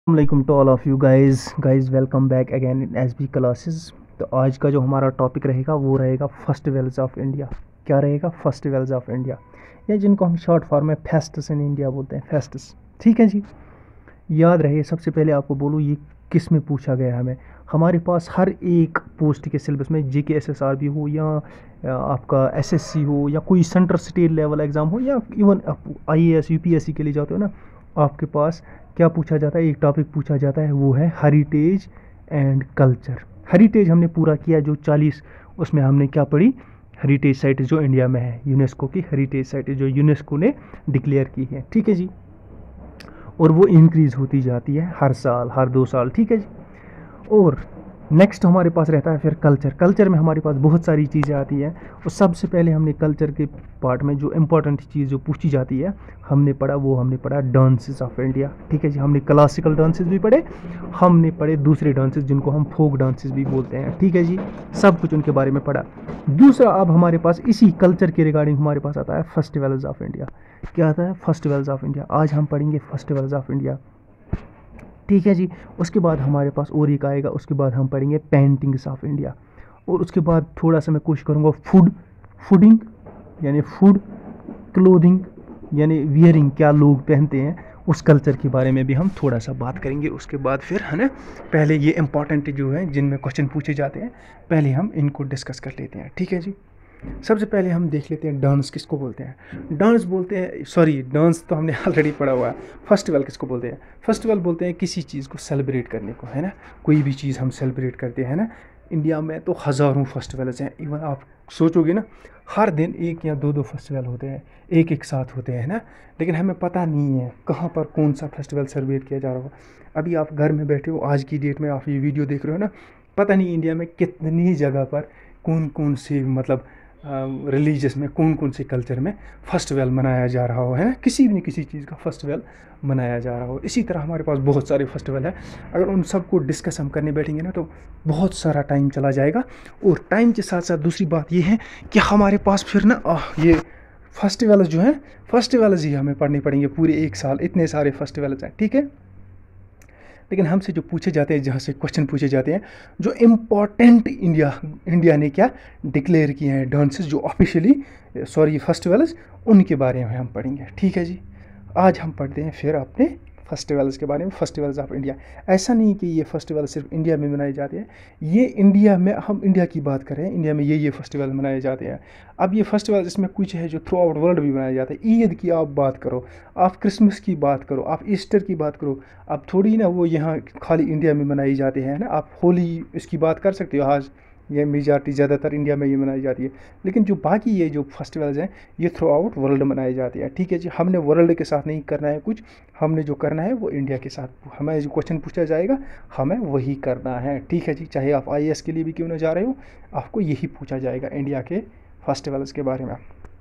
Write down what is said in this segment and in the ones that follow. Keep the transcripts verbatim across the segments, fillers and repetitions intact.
वालेकुम to all of you guys guys welcome back again in S B classes. तो आज का जो हमारा टॉपिक रहेगा वो रहेगा फेस्टिवल्स ऑफ इंडिया। क्या रहेगा? फेस्टिवल्स ऑफ इंडिया, या जिनको हम शॉर्ट फॉर्म में फेस्ट्स इन इंडिया बोलते हैं, फेस्ट्स। ठीक है जी। याद रहे, सबसे पहले आपको बोलूँ ये किस में पूछा गया है हमें। हमारे पास हर एक पोस्ट के सिलेबस में जी के एस एस आर बी हो या या आपका एस एस सी हो या कोई सेंटर स्टेट लेवल एग्ज़ाम हो या even I A S U P S C के लिए जाते हो ना, आपके पास क्या पूछा जाता है? एक टॉपिक पूछा जाता है, वो है हेरिटेज एंड कल्चर। हेरिटेज हमने पूरा किया, जो चालीस उसमें हमने क्या पढ़ी? हेरिटेज साइट जो इंडिया में है, यूनेस्को की हेरिटेज साइट जो यूनेस्को ने डिक्लेयर की है। ठीक है जी। और वो इंक्रीज़ होती जाती है हर साल, हर दो साल। ठीक है जी। और नेक्स्ट हमारे पास रहता है फिर कल्चर। कल्चर में हमारे पास बहुत सारी चीज़ें आती हैं, और सबसे पहले हमने कल्चर के पार्ट में जो इम्पोर्टेंट चीज़ जो पूछी जाती है हमने पढ़ा, वो हमने पढ़ा डांसेस ऑफ इंडिया। ठीक है जी। हमने क्लासिकल डांसेस भी पढ़े, हमने पढ़े दूसरे डांसेस जिनको हम फोक डांसेस भी बोलते हैं। ठीक है जी। सब कुछ उनके बारे में पढ़ा। दूसरा, अब हमारे पास इसी कल्चर के रिगार्डिंग हमारे पास आता है फेस्टिवल्स ऑफ इंडिया। क्या आता है? Festivals of India. आज हम पढ़ेंगे फेस्टिवल्स ऑफ इंडिया। ठीक है जी। उसके बाद हमारे पास और एक आएगा, उसके बाद हम पढ़ेंगे पेंटिंग्स ऑफ इंडिया। और उसके बाद थोड़ा सा मैं कोशिश करूँगा फूड, फूडिंग यानी फूड, क्लोथिंग यानी वियरिंग, क्या लोग पहनते हैं, उस कल्चर के बारे में भी हम थोड़ा सा बात करेंगे। उसके बाद फिर है ना, पहले ये इंपॉर्टेंट जो है जिनमें क्वेश्चन पूछे जाते हैं, पहले हम इनको डिस्कस कर लेते हैं। ठीक है जी। सबसे पहले हम देख लेते हैं डांस किसको बोलते हैं। डांस बोलते हैं, सॉरी डांस तो हमने ऑलरेडी पढ़ा हुआ है। फेस्टिवल किसको बोलते हैं? फेस्टिवल बोलते हैं किसी चीज़ को सेलिब्रेट करने को, है ना। कोई भी चीज़ हम सेलिब्रेट करते हैं ना। इंडिया में तो हज़ारों फेस्टिवल्स हैं। इवन आप सोचोगे ना, हर दिन एक या दो दो फेस्टिवल होते हैं, एक एक साथ होते हैं ना। लेकिन हमें पता नहीं है कहाँ पर कौन सा फेस्टिवल सेलिब्रेट किया जा रहा हो। अभी आप घर में बैठे हो, आज की डेट में आप ये वीडियो देख रहे हो ना, पता नहीं इंडिया में कितनी जगह पर कौन कौन से मतलब रिलीजियस में कौन कौन से कल्चर में फेस्टिवल मनाया जा रहा हो, है ना। किसी भी किसी चीज़ का फेस्टिवल मनाया जा रहा हो। इसी तरह हमारे पास बहुत सारे फेस्टिवल है। अगर उन सबको डिस्कस हम करने बैठेंगे ना तो बहुत सारा टाइम चला जाएगा। और टाइम के साथ साथ दूसरी बात ये है कि हमारे पास फिर ना आह, ये फेस्टिवल्स जो हैं, फेस्टिवल्स ही हमें पढ़ने पड़ेंगे पूरे एक साल, इतने सारे फेस्टिवल्स हैं। ठीक है। लेकिन हमसे जो पूछे जाते हैं, जहाँ से क्वेश्चन पूछे जाते हैं, जो इम्पोर्टेंट इंडिया इंडिया ने क्या डिक्लेयर किए हैं डांसेस, जो ऑफिशियली सॉरी फेस्टिवल्स, उनके बारे में हम पढ़ेंगे। ठीक है जी। आज हम पढ़ते हैं फिर अपने फेस्टिवल्स के बारे में, फेस्टिवल्स ऑफ इंडिया। ऐसा नहीं कि ये फेस्टिवल सिर्फ इंडिया में मनाए जाते हैं, ये इंडिया में, हम इंडिया की बात कर रहे हैं, इंडिया में ये ये फेस्टिवल मनाए जाते हैं। अब ये फेस्टिवल इसमें कुछ है जो थ्रू आउट वर्ल्ड भी मनाए जाते हैं। ईद की आप बात करो, आप क्रिसमस की बात करो, आप ईस्टर की बात करो, अब थोड़ी ना वो यहाँ खाली इंडिया में मनाई जाते हैं ना। आप होली इसकी बात कर सकते हो, आज ये मेजॉरिटी ज़्यादातर इंडिया में ये मनाई जाती है। लेकिन जो बाकी ये जो फेस्टिवल्स हैं ये थ्रू आउट वर्ल्ड मनाए जाते हैं। ठीक है जी। हमने वर्ल्ड के साथ नहीं करना है कुछ, हमने जो करना है वो इंडिया के साथ, हमें जो क्वेश्चन पूछा जाएगा हमें वही करना है। ठीक है जी। चाहे आप आई ए एस के लिए भी क्यों ना जा रहे हो, आपको यही पूछा जाएगा इंडिया के फेस्टिवल्स के बारे में।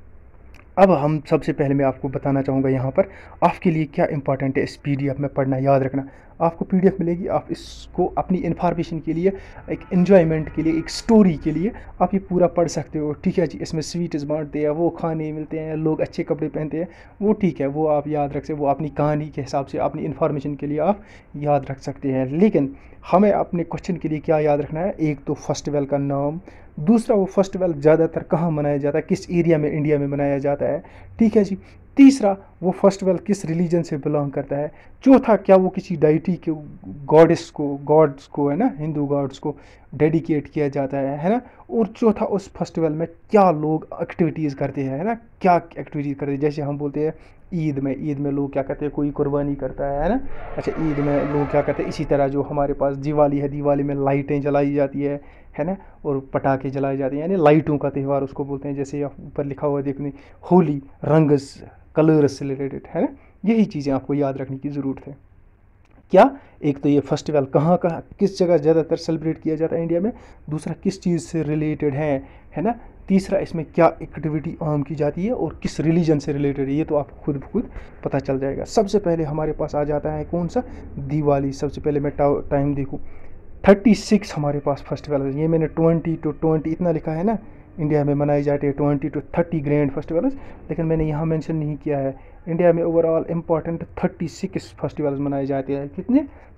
अब हम सबसे पहले मैं आपको बताना चाहूँगा यहाँ पर आपके लिए क्या इंपॉर्टेंट है इस पी डी एफ में पढ़ना। याद रखना, आपको पी डी एफ मिलेगी, आप इसको अपनी इन्फॉर्मेशन के लिए, एक इन्जॉयमेंट के लिए, एक स्टोरी के लिए आप ये पूरा पढ़ सकते हो। ठीक है जी। इसमें स्वीट्स बांटते हैं, वो खाने मिलते हैं, लोग अच्छे कपड़े पहनते हैं, वो ठीक है, वो आप याद रख सकते, वो अपनी कहानी के हिसाब से अपनी इन्फॉर्मेशन के लिए आप याद रख सकते हैं। लेकिन हमें अपने क्वेश्चन के लिए क्या याद रखना है? एक तो फेस्टिवल का नाम, दूसरा वो फेस्टिवल ज़्यादातर कहाँ मनाया जाता है, किस एरिया में इंडिया में मनाया जाता है। ठीक है जी। तीसरा, वो फेस्टिवल किस रिलीजन से बिलोंग करता है। चौथा, क्या वो किसी डाइटी के गॉडेस को, गॉड्स को, है ना, हिंदू गॉड्स को डेडिकेट किया जाता है है ना। और चौथा, उस फेस्टिवल में क्या लोग एक्टिविटीज़ करते हैं, है ना, क्या एक्टिविटीज़ करते हैं। जैसे हम बोलते हैं ईद में, ईद में लोग क्या करते हैं, कोई कुर्बानी करता है है ना। अच्छा, ईद में लोग क्या करते हैं। इसी तरह जो हमारे पास दिवाली है, दिवाली में लाइटें जलाई जाती है है ना, और पटाखे जलाए जाते हैं, यानी लाइटों का त्यौहार उसको बोलते हैं। जैसे ऊपर लिखा हुआ देखने, होली, रंग, कलर्स से रिलेटेड, है ना। यही चीज़ें आपको याद रखने की ज़रूरत है। क्या? एक तो ये फेस्टिवल कहाँ कहाँ किस जगह ज़्यादातर सेलिब्रेट किया जाता है इंडिया में, दूसरा किस चीज़ से रिलेटेड है है ना, तीसरा इसमें क्या एक्टिविटी आम की जाती है और किस रिलीजन से रिलेटेड है, ये तो आपको खुद ब खुद पता चल जाएगा। सबसे पहले हमारे पास आ जाता है कौन सा? दिवाली। सबसे पहले मैं टाइम देखूँ, थर्टी सिक्स हमारे पास फेस्टिवल है। ये मैंने ट्वेंटी टू ट्वेंटी इतना लिखा है ना, इंडिया में मनाई जाती है twenty two thirty grand festivals, लेकिन मैंने यहाँ मेंशन नहीं किया है। इंडिया में overall important thirty six festivals मनाए जाते हैं। कितने?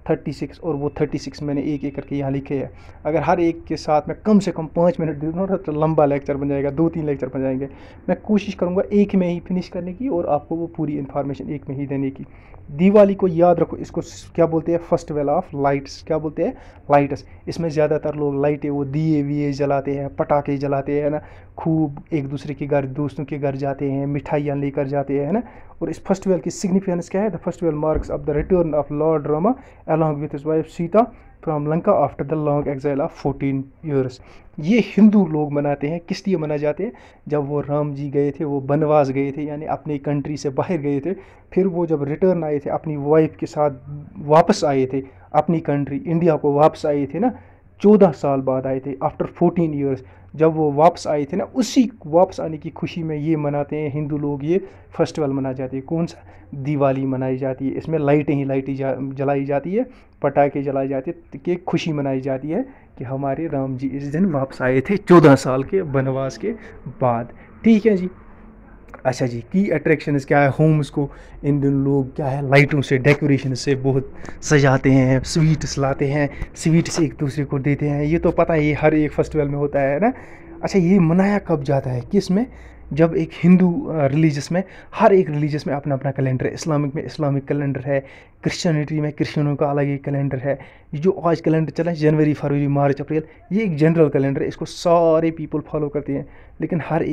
थर्टी सिक्स, और वो थर्टी सिक्स मैंने एक एक करके यहाँ लिखे हैं। अगर हर एक के साथ मैं कम से कम पाँच मिनट दूँ ना तो लंबा लेक्चर बन जाएगा, दो तीन लेक्चर बन जाएंगे। मैं कोशिश करूँगा एक में ही फिनिश करने की और आपको वो पूरी इन्फॉर्मेशन एक में ही देने की। दिवाली को याद रखो, इसको क्या बोलते हैं, फेस्टिवल ऑफ लाइट्स। क्या बोलते हैं, लाइट्स। इसमें ज़्यादातर लोग लाइटें, वो दिए विए जलाते हैं, पटाखे जलाते हैं ना, खूब एक दूसरे के घर, दोस्तों के घर जाते हैं, मिठाइयाँ लेकर जाते हैं ना। और इस फेस्टिवल की सिग्निफिकेंस क्या है? The festival marks of the return of lord Rama along with his wife Sita from Lanka after the long exile of fourteen years. ये हिंदू लोग मनाते हैं। किस लिए मनाए जाते हैं? जब वो राम जी गए थे, वो बनवास गए थे, यानी अपनी कंट्री से बाहर गए थे, फिर वो जब रिटर्न आए थे अपनी वाइफ के साथ, वापस आए थे अपनी कंट्री इंडिया को वापस आए थे ना, चौदह साल बाद आए थे, आफ्टर फोर्टीन ईयर्स। जब वो वापस आए थे ना, उसी वापस आने की खुशी में ये मनाते हैं हिंदू लोग, ये फेस्टिवल मनाए जाते हैं। कौन सा? दिवाली मनाई जाती है। इसमें लाइटें ही लाइटें जा, जलाई जाती है, पटाखे जलाए जाते हैं, कि खुशी मनाई जाती है कि हमारे राम जी इस दिन वापस आए थे चौदह साल के वनवास के बाद। ठीक है जी। अच्छा जी, की अट्रैक्शंस क्या है? होम्स को इन दिन लोग क्या है, लाइटों से, डेकोरेशन से बहुत सजाते हैं, स्वीट्स लाते हैं, स्वीट्स एक दूसरे को देते हैं। ये तो पता है, ये हर एक फेस्टिवल में होता है ना। अच्छा, ये मनाया कब जाता है, किस में? जब एक हिंदू रिलीजियस में, हर एक रिलीजियस में अपना अपना कैलेंडर है। इस्लामिक में इस्लामिक कैलेंडर है, क्रिश्चियनिटी में क्रिश्चियनों का अलग एक कैलेंडर है। जो आज कैलेंडर चला है जनवरी फरवरी मार्च अप्रैल, ये एक जनरल कैलेंडर है, इसको सारे पीपल फॉलो करते हैं। लेकिन हर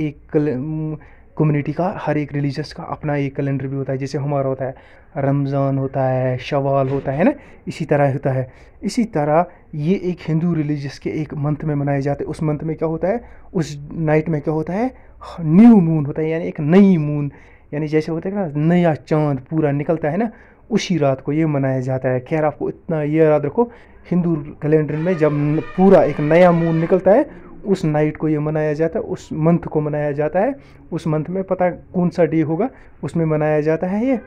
एक कम्युनिटी का, हर एक रिलीजियस का अपना एक कैलेंडर भी होता है। जैसे हमारा होता है रमज़ान होता है, शवाल होता है ना, इसी तरह होता है। इसी तरह ये एक हिंदू रिलीजियस के एक मंथ में मनाए जाते हैं। उस मंथ में क्या होता है, उस नाइट में क्या होता है, न्यू मून होता है, यानी एक नई मून, यानी जैसे होता है ना नया चांद पूरा निकलता है ना, उसी रात को ये मनाया जाता है। खैर, आपको इतना ये याद रखो, हिंदू कैलेंडर में जब पूरा एक नया मून निकलता है, उस नाइट को ये मनाया जाता है, उस मंथ को मनाया जाता है। उस मंथ में पता कौन सा डे होगा, उसमें मनाया जाता है ये।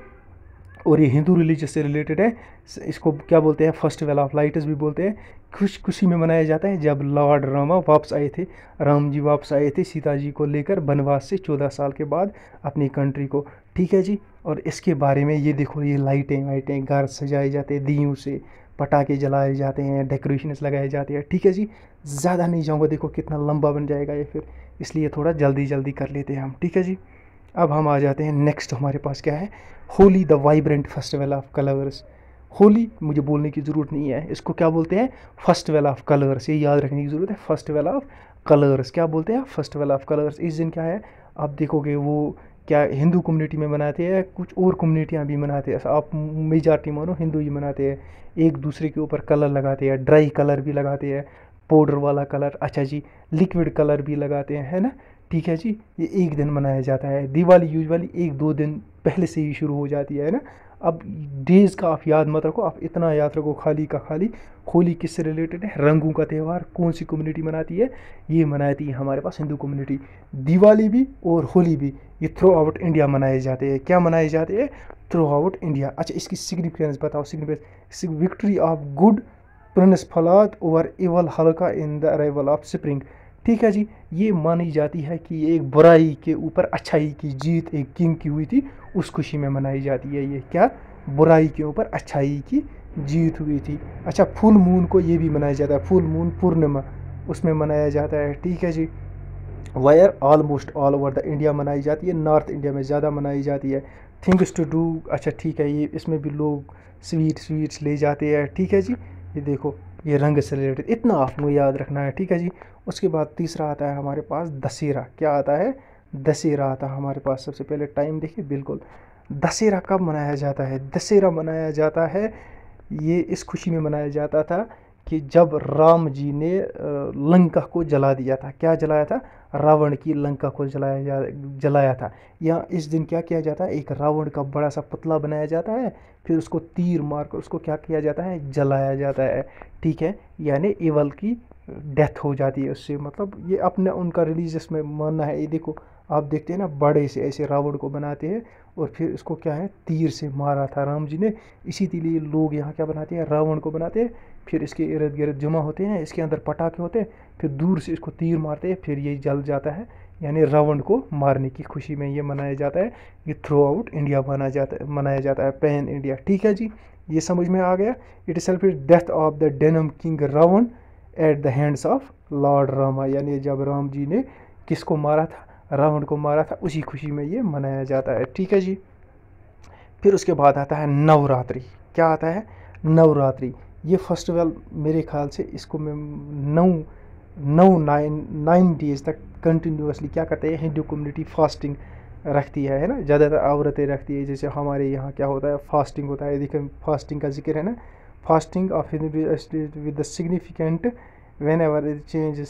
और ये हिंदू रिलीजियस से रिलेटेड है। इसको क्या बोलते हैं, फेस्टिवल ऑफ लाइट्स भी बोलते हैं। खुश खुशी में मनाया जाता है जब लॉर्ड रामा वापस आए थे, राम जी वापस आए थे सीता जी को लेकर बनवास से चौदह साल के बाद अपनी कंट्री को। ठीक है जी। और इसके बारे में ये देखो, ये लाइटें वाइटें, घर सजाए जाते हैं दियों से, पटाखे जलाए जाते हैं, डेकोरेशंस लगाए जाते हैं। ठीक है जी। ज़्यादा नहीं जाऊँगा, देखो कितना लंबा बन जाएगा ये फिर, इसलिए थोड़ा जल्दी जल्दी कर लेते हैं हम। ठीक है जी। अब हम आ जाते हैं नेक्स्ट, हमारे पास क्या है, Holi the vibrant festival of colours. Holi मुझे बोलने की ज़रूरत नहीं है, इसको क्या बोलते हैं, फेस्टिवल ऑफ कलर्स। ये याद रखने की ज़रूरत है, फेस्टिवल ऑफ कलर्स। क्या बोलते हैं, फेस्टिवल ऑफ कलर्स। इस दिन क्या है, आप देखोगे वो क्या हिंदू कम्युनिटी में मनाते हैं, कुछ और कम्युनिटियाँ भी मनाते हैं। आप मेजॉरिटी मानो हिंदू ही मनाते हैं। एक दूसरे के ऊपर कलर लगाते हैं, ड्राई कलर भी लगाते हैं, पाउडर वाला कलर, अच्छा जी, लिक्विड कलर भी लगाते हैं, है ना। ठीक है जी। ये एक दिन मनाया जाता है। दिवाली यूजुअली एक दो दिन पहले से ही शुरू हो जाती है ना। अब डेज़ का आप याद मत रखो, आप इतना याद रखो खाली का खाली, होली किससे रिलेटेड है, रंगों का त्यौहार। कौन सी कम्युनिटी मनाती है, ये मनाती है हमारे पास हिंदू कम्युनिटी। दिवाली भी और होली भी ये थ्रू आउट इंडिया मनाए जाते हैं। क्या मनाए जाते हैं, थ्रू आउट इंडिया। अच्छा, इसकी सिग्निफिकेंस बताओ। Significance, victory of good prince Prahlad over evil हल्का in the arrival of spring. ठीक है जी। ये मानी जाती है कि एक बुराई के ऊपर अच्छाई की जीत एक किंग की हुई थी, उस खुशी में मनाई जाती है ये। क्या, बुराई के ऊपर अच्छाई की जीत हुई थी। अच्छा, फुल मून को ये भी मनाया जाता है, फुल मून पूर्णिमा, उसमें मनाया जाता है। ठीक है जी। वायर almost all over the India मनाई जाती है, नॉर्थ इंडिया में ज़्यादा मनाई जाती है। थिंग्स टू डू, अच्छा ठीक है, ये इसमें भी लोग स्वीट स्वीट्स ले जाते हैं। ठीक है जी। ये देखो, ये रंग से रिलेटेड इतना आपको याद रखना है। ठीक है जी। उसके बाद तीसरा आता है हमारे पास दशहरा। क्या आता है, दशहरा आता है हमारे पास। सबसे पहले टाइम देखिए, बिल्कुल दशहरा कब मनाया जाता है। दशहरा मनाया जाता है, ये इस खुशी में मनाया जाता था कि जब राम जी ने लंका को जला दिया था। क्या जलाया था, रावण की लंका को जलाया जा जलाया था। यहाँ इस दिन क्या किया जाता है, एक रावण का बड़ा सा पुतला बनाया जाता है, फिर उसको तीर मार कर उसको क्या किया जाता है, जलाया जाता है। ठीक है, यानी एवल की डेथ हो जाती है उससे। मतलब ये अपने उनका रिलीजियस में मानना है। ये देखो, आप देखते हैं ना, बड़े से ऐसे रावण को बनाते हैं और फिर इसको क्या है, तीर से मारा था राम जी ने। इसी लिए लोग यहाँ क्या बनाते हैं, रावण को बनाते हैं, फिर इसके इर्द गिर्द जमा होते हैं, इसके अंदर पटाखे होते हैं, फिर दूर से इसको तीर मारते हैं, फिर ये जल जाता है। यानी रावण को मारने की खुशी में ये मनाया जाता है। ये थ्रू आउट इंडिया मनाया जाता है मनाया जाता है पैन इंडिया। ठीक है जी, ये समझ में आ गया। It is celebrate death of the demon king Ravana at the hands of lord Rama, यानी जब राम जी ने किसको मारा था, रावण को मारा था, उसी खुशी में ये मनाया जाता है। ठीक है जी। फिर उसके बाद आता है नवरात्रि। क्या आता है? नवरात्रि। ये फेस्टिवल मेरे ख्याल से इसको मैं नौ नौ नाइन नाइन डेज तक कंटिन्यूसली क्या करते हैं, हिंदू कम्युनिटी फास्टिंग रखती है है ना, ज़्यादातर औरतें रखती है। जैसे हमारे यहाँ क्या होता है, फास्टिंग होता है। देखिए फास्टिंग का जिक्र है ना, fasting of with the significant when ever change.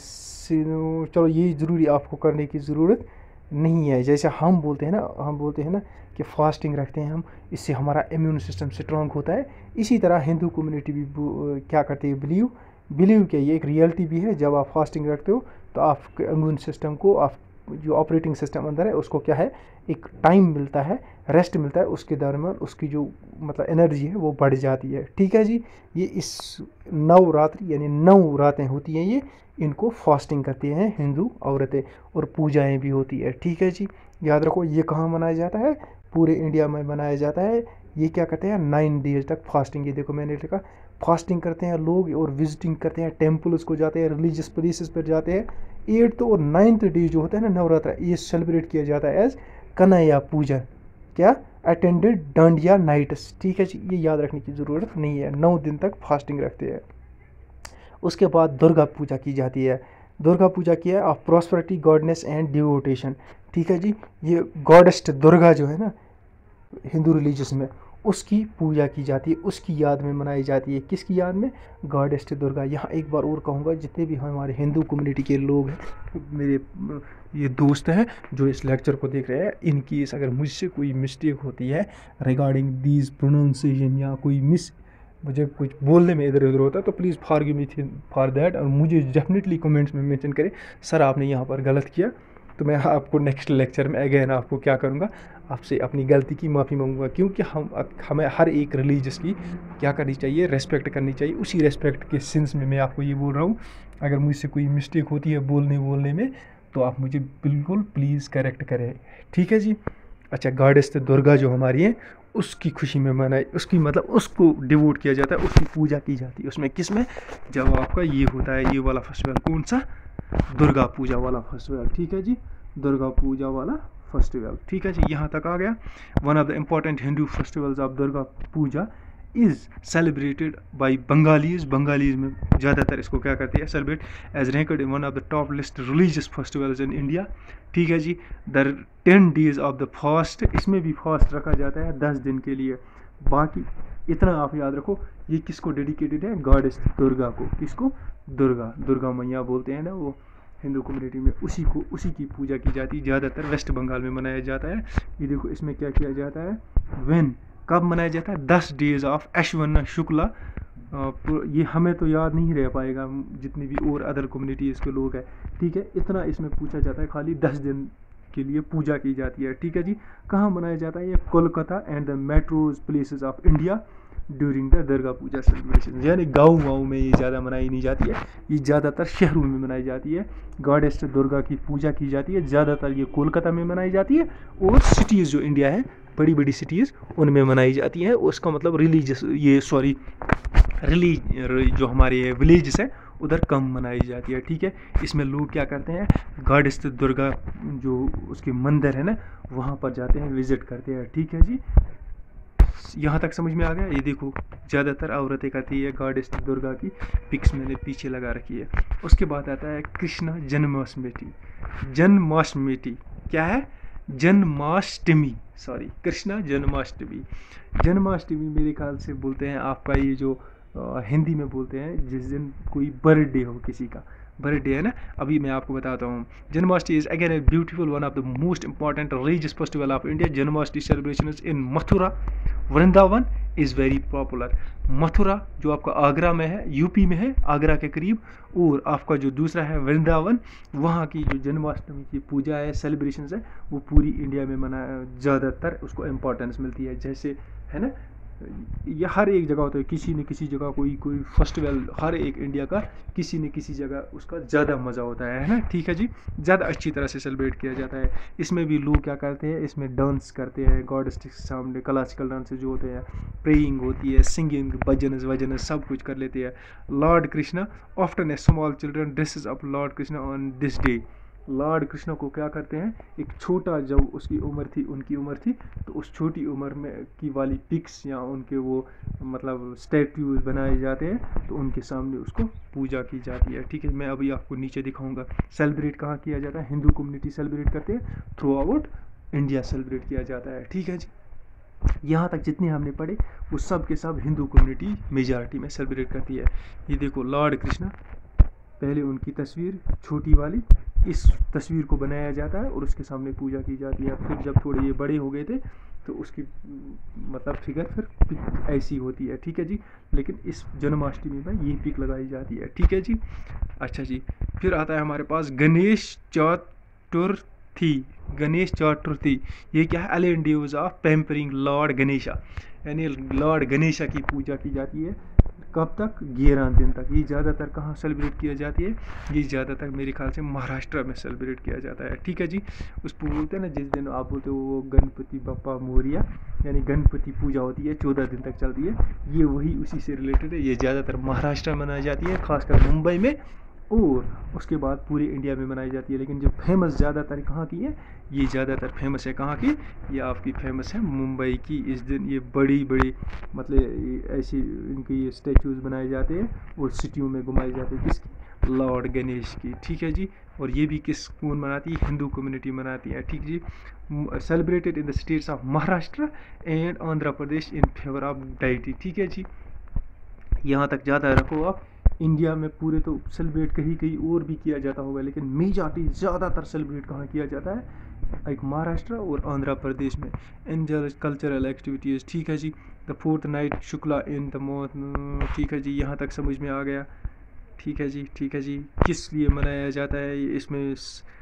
चलो ये ज़रूरी आपको करने की ज़रूरत नहीं है। जैसे हम बोलते हैं ना हम बोलते हैं ना कि फास्टिंग रखते हैं हम, इससे हमारा इम्यून सिस्टम स्ट्रांग होता है। इसी तरह हिंदू कम्युनिटी भी क्या करती है, बिलीव बिलीव कि ये एक रियलिटी भी है। जब आप फास्टिंग रखते हो तो आपके इम्यून सिस्टम को, आप जो ऑपरेटिंग सिस्टम अंदर है उसको क्या है, एक टाइम मिलता है, रेस्ट मिलता है, उसके दरमियान उसकी जो मतलब एनर्जी है वो बढ़ जाती है। ठीक है जी। ये इस नवरात्रि यानी नौ रातें होती हैं, ये इनको फास्टिंग करती हैं हिंदू औरतें, और पूजाएं भी होती है। ठीक है जी। याद रखो ये कहाँ मनाया जाता है, पूरे इंडिया में मनाया जाता है। ये क्या करते हैं, नाइन डेज तक फास्टिंग। ये देखो मैंने लिखा फास्टिंग करते हैं लोग, और विजिटिंग करते हैं, टेम्पल्स को जाते हैं, रिलीजियस प्लेसेस पर जाते हैं। एट्थ और नाइन्थ डे जो होता है ना नवरात्र, ये सेलिब्रेट किया जाता है एज कन्हैया पूजन। क्या? Attended dandiya nights. ठीक है जी, ये याद रखने की ज़रूरत नहीं है। नौ दिन तक फास्टिंग रखते हैं। उसके बाद दुर्गा पूजा की जाती है। दुर्गा पूजा की है of prosperity goddess and devotion. ठीक है जी। ये गॉडेस्ट दुर्गा जो है ना हिंदू रिलीजियस में, उसकी पूजा की जाती है, उसकी याद में मनाई जाती है। किसकी याद में? गॉडेस्ट दुर्गा। यहाँ एक बार और कहूँगा, जितने भी हमारे हिंदू कम्युनिटी के लोग हैं, मेरे ये दोस्त हैं जो इस लेक्चर को देख रहे हैं, इनकी अगर मुझसे कोई मिस्टेक होती है रिगार्डिंग दीज प्रोनाउंसिएशन या कोई मिस मुझे कुछ बोलने में इधर उधर होता है, तो please forgive me for that, और मुझे डेफिनेटली कमेंट्स में मेंशन करें सर आपने यहाँ पर गलत किया। तो मैं आपको नेक्स्ट लेक्चर में अगेन आपको क्या करूँगा, आपसे अपनी गलती की माफ़ी मांगूंगा। क्योंकि हम हमें हर एक रिलीजियस की क्या करनी चाहिए, रेस्पेक्ट करनी चाहिए। उसी रेस्पेक्ट के सेंस में मैं आपको ये बोल रहा हूँ। अगर मुझसे कोई मिस्टेक होती है बोलने बोलने में, तो आप मुझे बिल्कुल प्लीज़ करेक्ट करें। ठीक है जी। अच्छा, गॉडेस दुर्गा जो हमारी है उसकी खुशी में मनाई, उसकी मतलब उसको डिवोट किया जाता है, उसकी पूजा की जाती है। उसमें किस में? जब आपका ये होता है ये वाला फेस्टिवल, कौन सा? दुर्गा पूजा वाला फेस्टिवल। ठीक है जी, दुर्गा पूजा वाला फेस्टिवल। ठीक है जी, यहाँ तक आ गया। One of the important Hindu festivals of Durga Puja is celebrated by Bengalis. Bengalis में ज़्यादातर इसको क्या करते हैं, celebrate as ranked in one of the top list religious festivals in India. ठीक है जी। The ten days of the fast, इसमें भी फास्ट रखा जाता है दस दिन के लिए। बाकी इतना आप याद रखो, ये किसको डेडिकेटेड है? गॉडेस दुर्गा को। किसको? दुर्गा। दुर्गा मैया बोलते हैं ना वो हिंदू कम्युनिटी में, उसी को उसी की पूजा की जाती है। ज़्यादातर वेस्ट बंगाल में मनाया जाता है। ये देखो इसमें क्या किया जाता है, वेन कब मनाया जाता है? दस डेज ऑफ अश्वना शुक्ला। ये हमें तो याद नहीं रह पाएगा, जितनी भी और अदर कम्युनिटीज़ के लोग हैं। ठीक है, इतना इसमें पूछा जाता है, खाली दस दिन के लिए पूजा की जाती है। ठीक है जी। कहाँ मनाया जाता है? ये Kolkata and the metros places of India during the Durga Puja celebration. यानी गाँव गाँव में ये ज़्यादा मनाई नहीं जाती है, ये ज़्यादातर शहरों में मनाई जाती है। गॉडेस दुर्गा की पूजा की जाती है, ज़्यादातर ये कोलकाता में मनाई जाती है, और सिटीज़ जो इंडिया है बड़ी बड़ी सिटीज़ उनमें मनाई जाती है। उसका मतलब रिलीजियस ये सॉरी रिलीज जो हमारे विलेजेस है उधर कम मनाई जाती है। ठीक है। इसमें लोग क्या करते हैं, गॉडेस दुर्गा जो उसके मंदिर है ना वहाँ पर जाते हैं, विजिट करते हैं। ठीक है जी। यहाँ तक समझ में आ गया। ये देखो ज़्यादातर औरतें करती है, गॉडेस दुर्गा की पिक्स मैंने पीछे लगा रखी है। उसके बाद आता है कृष्ण जन्माष्टमी। जन्माष्टमी क्या है? जन्माष्टमी, सॉरी कृष्णा जन्माष्टमी। जन्माष्टमी मेरे ख्याल से बोलते हैं आपका ये जो आ, हिंदी में बोलते हैं जिस दिन कोई बर्थडे हो, किसी का बर्थडे है ना। अभी मैं आपको बताता हूँ। Janmashtami is again a beautiful one of the most important religious festival of India. Janmashtami celebration in Mathura Vrindavan is very popular. Mathura जो आपका आगरा में है, यूपी में है, आगरा के करीब, और आपका जो दूसरा है वृंदावन, वहाँ की जो जन्माष्टमी की पूजा है, सेलिब्रेशंस है, वो पूरी इंडिया में मना ज़्यादातर उसको इम्पोर्टेंस मिलती है। जैसे है ना ये हर एक जगह होता है, किसी न किसी जगह कोई कोई फेस्टिवल हर एक इंडिया का किसी न किसी जगह उसका ज़्यादा मज़ा होता है है ना। ठीक है जी, ज़्यादा अच्छी तरह से सेलिब्रेट किया जाता है। इसमें भी लोग क्या करते हैं, इसमें डांस करते हैं गॉडेस के सामने, क्लासिकल डांस जो होते हैं, प्रेइंग होती है, सिंगिंग, भजन वजन सब कुछ कर लेते हैं। Lord Krishna often a small children dresses up lord Krishna on this day. Lord Krishna को क्या करते हैं, एक छोटा जब उसकी उम्र थी उनकी उम्र थी तो उस छोटी उम्र में की वाली पिक्स या उनके वो मतलब स्टैट्यूज बनाए जाते हैं, तो उनके सामने उसको पूजा की जाती है। ठीक है, मैं अभी आपको नीचे दिखाऊंगा। सेलिब्रेट कहाँ किया जाता है, हिंदू कम्युनिटी सेलिब्रेट करते हैं, थ्रू आउट इंडिया सेलिब्रेट किया जाता है। ठीक है जी, यहाँ तक जितने हमने पढ़े वो सब के सब हिंदू कम्युनिटी मेजॉरिटी में सेलिब्रेट करती है। ये देखो लॉर्ड कृष्णा, पहले उनकी तस्वीर छोटी वाली, इस तस्वीर को बनाया जाता है और उसके सामने पूजा की जाती है। फिर जब थोड़े ये बड़े हो गए थे तो उसकी मतलब फिगर फिर पिक ऐसी होती है। ठीक है जी, लेकिन इस जन्माष्टमी में ये पिक लगाई जाती है। ठीक है जी, अच्छा जी, फिर आता है हमारे पास गणेश चतुर्थी। गणेश चतुर्थी ये क्या है, eleven days of pampering lord Ganesha, यानी लॉर्ड गणेशा की पूजा की जाती है। कब तक, ग्यारह दिन तक। ये ज़्यादातर कहाँ सेलिब्रेट किया जाती है, ये ज़्यादातर मेरे ख्याल से महाराष्ट्र में सेलिब्रेट किया जाता है। ठीक है जी, उसको बोलते हैं ना, जिस दिन आप बोलते हो वो गणपति बप्पा मोरिया, यानी गणपति पूजा होती है, चौदह दिन तक चलती है, ये वही उसी से रिलेटेड है। ये ज़्यादातर महाराष्ट्र में मनाई जाती है, खासकर मुंबई में, और उसके बाद पूरे इंडिया में मनाई जाती है। लेकिन जो फेमस ज़्यादातर कहाँ की है, ये ज़्यादातर फेमस है कहाँ की, ये आपकी फेमस है मुंबई की। इस दिन ये बड़ी बड़ी मतलब ऐसी इनके ये स्टैचूज़ बनाए जाते हैं और सिटियों में घुमाए जाते हैं, किसकी, लॉर्ड गणेश की। ठीक है जी, और ये भी किस कौन मनाती है, हिंदू कम्युनिटी मनाती है। ठीक जी, celebrated in the states of Maharashtra and Andhra Pradesh in favour of deity. ठीक है जी, यहाँ तक ज़्यादा रखो आप। इंडिया में पूरे तो सेलिब्रेट कहीं कहीं और भी किया जाता होगा, लेकिन मेजॉरिटी ज़्यादातर सेलिब्रेट कहाँ किया जाता है, एक महाराष्ट्र और आंध्र प्रदेश में। एंजल कल्चरल एक्टिविटीज़। ठीक है जी, the fourth night Shukla in the month. ठीक है जी, यहाँ तक समझ में आ गया। ठीक है जी, ठीक है जी, किस लिए मनाया जाता है, इसमें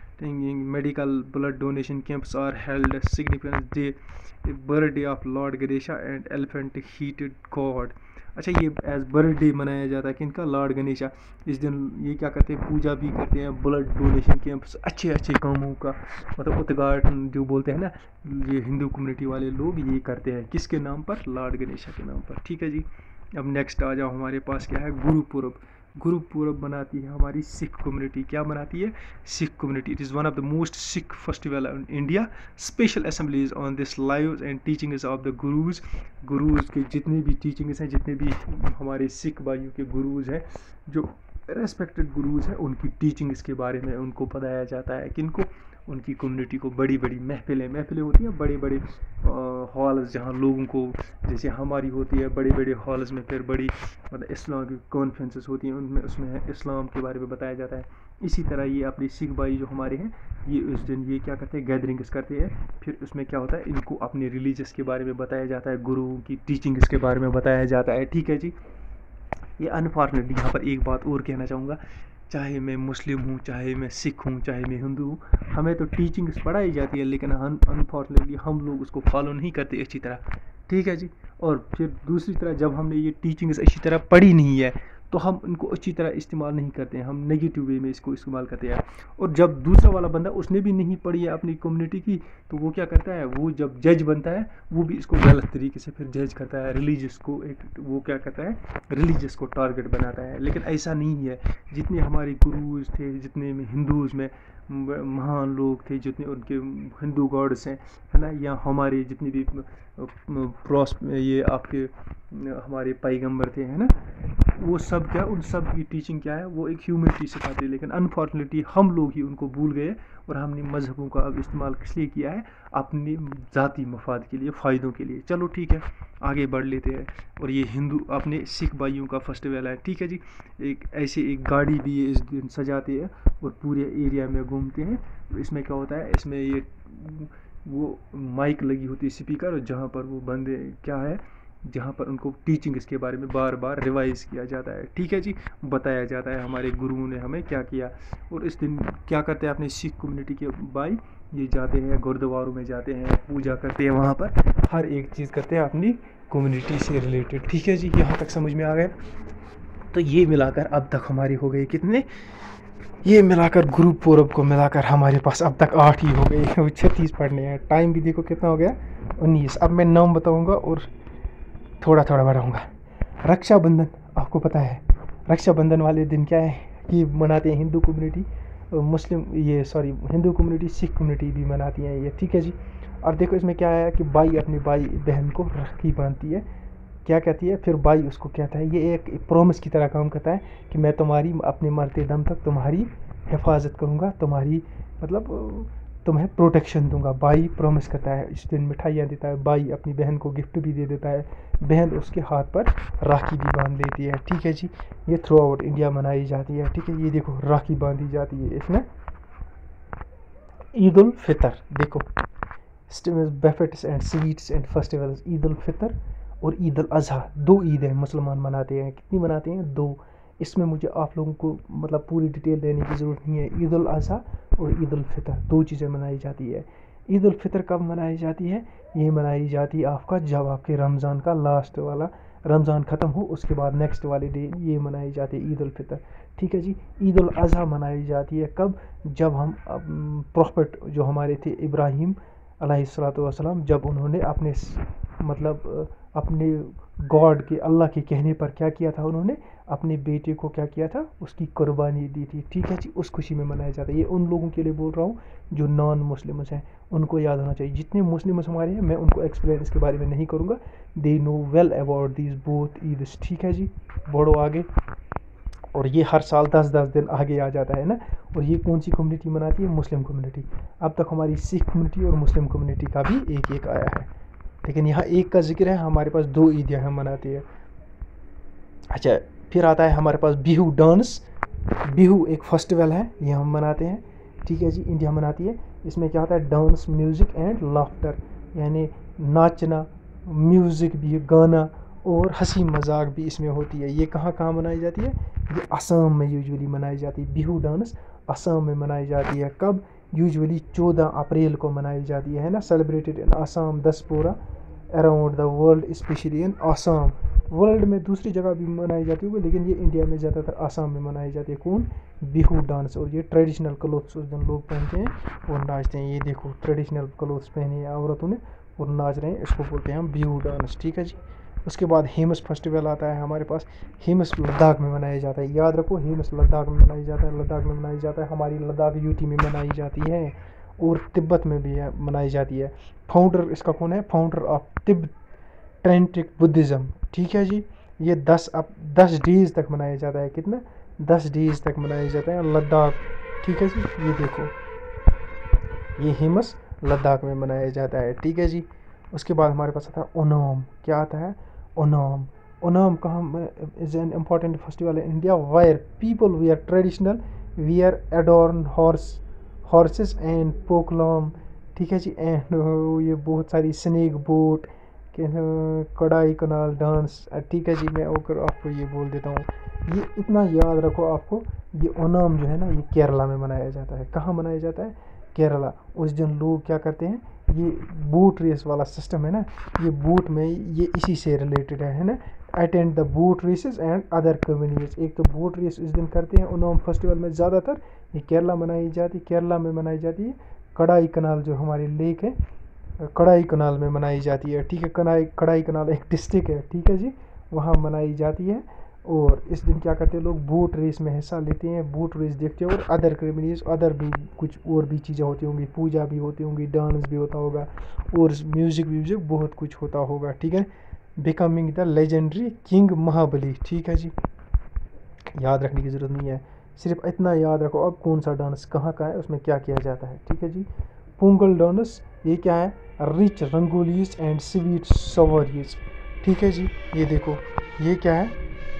medical blood donation camps are held, significance day, birthday of lord Ganesha and elephant headed god. अच्छा, ये एज बर्थडे मनाया जाता है किनका, लॉर्ड गणेशा। इस दिन ये क्या करते हैं, पूजा भी करते हैं, ब्लड डोनेशन कैंप्स, अच्छे अच्छे कामों का मतलब उद्घाटन जो बोलते हैं ना, ये हिंदू कम्युनिटी वाले लोग ये करते हैं, किसके नाम पर, लॉर्ड गणेशा के नाम पर। ठीक है जी, अब नेक्स्ट आ जाओ, हमारे पास क्या है, गुरुपुरब। गुरुपुरब मनाती है हमारी सिख कम्युनिटी। क्या मनाती है, Sikh community. It is one of the most Sikh festival in India. Special assemblies on this lives and teachings of the gurus. Gurus के जितने भी टीचिंग्स हैं, जितने भी हमारे सिख भाइयों के गुरुज हैं, जो रेस्पेक्टेड गुरुज हैं, उनकी टीचिंग्स के बारे में उनको बताया जाता है। किनको, उनकी कम्युनिटी को। बड़ी बड़ी महफिलें महफिलें होती हैं, बड़े बड़े हॉल्स जहाँ लोगों को, जैसे हमारी होती है बड़े बड़े हॉल्स में, फिर बड़ी मतलब इस्लाम की कॉन्फ्रेंसेस होती हैं, उनमें उसमें इस्लाम के बारे में बताया जाता है। इसी तरह ये अपने सिख भाई जो हमारे हैं, ये उस दिन ये क्या करते हैं, गैदरिंग्स करते हैं। फिर उसमें क्या होता है, इनको अपने रिलीजियस के बारे में बताया जाता है, गुरुओं की टीचिंग्स के बारे में बताया जाता है। ठीक है जी, ये अनफॉर्चुनेटली यहाँ पर एक बात और कहना चाहूँगा, चाहे मैं मुस्लिम हूँ, चाहे मैं सिख हूँ, चाहे मैं हिंदू हूँ, हमें तो टीचिंग्स पढ़ाई जाती है, लेकिन हम अनफॉर्चुनेटली हम लोग उसको फॉलो नहीं करते अच्छी तरह। ठीक है जी, और फिर दूसरी तरह जब हमने ये टीचिंग्स अच्छी तरह पढ़ी नहीं है, तो हम इनको अच्छी तरह इस्तेमाल नहीं करते हैं, हम नेगेटिव वे में इसको इस्तेमाल करते हैं। और जब दूसरा वाला बंदा, उसने भी नहीं पढ़ी है अपनी कम्युनिटी की, तो वो क्या करता है, वो जब जज बनता है, वो भी इसको गलत तरीके से फिर जज करता है, रिलीजियस को एक वो क्या करता है, रिलीजियस को टारगेट बनाता है। लेकिन ऐसा नहीं है। जितने हमारे गुरुज थे, जितने में हिंदूज़ में महान लोग थे, जितने उनके हिंदू गॉड्स हैं, है ना, या हमारे जितने भी प्रॉस ये आपके हमारे पैगंबर थे, है ना, वो सब क्या, उन सब की टीचिंग क्या है, वो एक ह्यूमनिटी सिखाती है। लेकिन अनफॉर्चुनेटली हम लोग ही उनको भूल गए, और हमने मज़हबों का अब इस्तेमाल किस लिए किया है, अपने ज़ाती मफाद के लिए, फ़ायदों के लिए। चलो ठीक है, आगे बढ़ लेते हैं। और ये हिंदू अपने सिख भाइयों का फेस्टिवल है। ठीक है जी, एक ऐसे एक गाड़ी भी ये इस दिन सजाते हैं और पूरे एरिया में घूमते हैं। इसमें क्या होता है, इसमें ये वो माइक लगी होती है, स्पीकर, जहाँ पर वो बंदे क्या है, जहाँ पर उनको टीचिंग इसके बारे में बार बार रिवाइज़ किया जाता है। ठीक है जी, बताया जाता है हमारे गुरुओं ने हमें क्या किया। और इस दिन क्या करते हैं अपने सिख कम्युनिटी के भाई, ये जाते हैं गुरुद्वारों में, जाते हैं पूजा करते हैं, वहाँ पर हर एक चीज़ करते हैं अपनी कम्युनिटी से रिलेटेड। ठीक है जी, यहाँ तक समझ में आ गया। तो ये मिलाकर अब तक हमारी हो गई कितने, ये मिलाकर ग्रुप पूरब को मिलाकर हमारे पास अब तक आठ ही हो गई, छत्तीस पढ़ने हैं। टाइम भी देखो कितना हो गया, उन्नीस। अब मैं नाम बताऊंगा और थोड़ा थोड़ा बढ़ाऊंगा। रक्षाबंधन, आपको पता है रक्षाबंधन वाले दिन क्या है, ये मनाते हैं हिंदू कम्युनिटी, मुस्लिम ये sorry Hindu community, Sikh community भी मनाती हैं ये। ठीक है जी। और देखो इसमें क्या है कि भाई अपनी भाई बहन को राखी बांधती है, क्या कहती है, फिर भाई उसको कहता है, ये एक प्रॉमिस की तरह काम करता है कि मैं तुम्हारी अपने मरते दम तक तुम्हारी हिफाजत करूँगा, तुम्हारी मतलब तुम्हें प्रोटेक्शन दूंगा। भाई प्रॉमिस करता है, इस दिन मिठाइयाँ देता है, भाई अपनी बहन को गिफ्ट भी दे देता है, बहन उसके हाथ पर राखी भी बांध लेती है। ठीक है जी, ये थ्रू आउट इंडिया मनाई जाती है। ठीक है, ये देखो राखी बांधी जाती है इसमें। ईद उल फितर, देखो benefits and sweets and festivals, Eid ul Fitr और ईद उल अजहा, दो ईद है मुसलमान मनाते हैं। कितनी मनाते हैं, दो। इसमें मुझे आप लोगों को मतलब पूरी डिटेल देने की ज़रूरत नहीं है। ईद उल अजहा और ईद उल फितर, दो चीज़ें मनाई जाती है। ईद उल फितर कब मनाई जाती है, ये मनाई जाती है आपका जब आपके रमज़ान का लास्ट वाला रमज़ान ख़त्म हो, उसके बाद नेक्स्ट वाले डे ये मनाई जाती है ईद उल फितर। ठीक है जी। ईद उल अजहा मनाई जाती है कब, जब हम प्रॉफिट जो हमारे थे इब्राहिम अलैहिस्सलातु वस्सलाम, जब उन्होंने अपने मतलब अपने गॉड के अल्लाह के कहने पर क्या किया था, उन्होंने अपने बेटे को क्या किया था, उसकी कुर्बानी दी थी। ठीक है जी, उस खुशी में मनाया जाता है। ये उन लोगों के लिए बोल रहा हूँ जो नॉन मुस्लिम्स हैं, उनको याद होना चाहिए। जितने मुस्लिम्स हमारे हैं मैं उनको एक्सप्लेन इसके बारे में नहीं करूँगा, they know well about these both Eids. ठीक है जी, बढ़ो आगे। और ये हर साल दस दस दिन आगे आ जाता है ना। और ये कौन सी कम्युनिटी मनाती है, मुस्लिम कम्युनिटी। अब तक हमारी सिख कम्युनिटी और मुस्लिम कम्युनिटी का भी एक एक आया है, लेकिन यहाँ एक का जिक्र है, हमारे पास दो ईदियाँ हम मनाती है। अच्छा, फिर आता है हमारे पास बिहू डांस। बिहू एक फेस्टिवल है, ये हम मनाते हैं। ठीक है जी, इंडिया मनाती है। इसमें क्या होता है, डांस, म्यूज़िक एंड लाफ्टर, यानी नाचना, म्यूज़िक भी, गाना और हंसी मजाक भी इसमें होती है। ये कहाँ कहाँ मनाई जाती है, ये असम में यूजुअली मनाई जाती है। बिहू डांस असम में मनाई जाती है। कब, यूजुअली चौदह अप्रैल को मनाई जाती है ना, celebrated in Assam diaspora around the world, specially in Assam. World में दूसरी जगह भी मनाई जाती होगी, लेकिन ये इंडिया में ज़्यादातर आसाम में मनाई जाती है। कौन, बिहू डांस। और ये ट्रेडिशनल क्लोथ्स उस दिन लोग पहनते हैं और नाचते हैं। ये देखो ट्रेडिशनल क्लोथ्स पहने हैं औरतों ने और नाच रहे हैं, इसको बोलते हैं हम बिहू डांस। ठीक है जी। उसके बाद हेमस फेस्टिवल आता है हमारे पास। हेमस लद्दाख में मनाया जाता है, याद रखो, हेमस लद्दाख में मनाई जाता है, लद्दाख में मनाई जाता है। हमारी लद्दाख यूटी में मनाई जाती है और तिब्बत में भी है, मनाई जाती है। फाउंडर इसका कौन है, founder of Tibet tantric Buddhism. ठीक है जी। ये दस अब दस डेज तक मनाया जाता है, कितना, दस डेज तक मनाया जाता है लद्दाख। ठीक है जी, ये देखो ये हेमस लद्दाख में मनाया जाता है। ठीक है जी। उसके बाद हमारे पास आता है ओणम। क्या आता है, ओणम। ओणम कहाँ, is an important festival in India where people wear traditional wear adorn horse horses and pookalam. ठीक है जी। एंड ये बहुत सारी स्नेक बोट, कड़ाई कनाल डांस। ठीक है जी, मैं ओकर आपको ये बोल देता हूँ, ये इतना याद रखो आपको। ये ओणम जो है ना, ये केरला में मनाया जाता है। कहाँ मनाया जाता है, केरला। उस दिन लोग क्या करते हैं, ये बोट रेस वाला सिस्टम है ना, ये बोट में ये इसी से रिलेटेड है, है ना। Attend the boat races and other communities. एक तो बोट रेस इस दिन करते हैं ओणम फेस्टिवल में, ज़्यादातर ये केरला मनाई जाती है, केरला में मनाई जाती है। कड़ाई कनाल जो हमारी लेक है, कड़ाई कनाल में मनाई जाती है। ठीक है, कनाई कड़ाई कनाल एक डिस्ट्रिक्ट है। ठीक है जी, वहाँ मनाई जाती है। और इस दिन क्या करते हैं लोग, बोट रेस में हिस्सा लेते हैं, बोट रेस देखते हैं। और अदर कम्युनिटीज, अदर भी कुछ और भी चीज़ें होती होंगी, पूजा भी होती होंगी, डांस भी होता होगा और म्यूज़िक म्यूज़िक बहुत कुछ होता होगा। ठीक है, becoming the legendary king Mahabali. ठीक है जी, याद रखने की ज़रूरत नहीं है, सिर्फ इतना याद रखो अब कौन सा डांस कहाँ का है, उसमें क्या किया जाता है। ठीक है जी। पोंगल डांस, ये क्या है, rich rangolis and sweet savouries. ठीक है जी, ये देखो ये क्या है,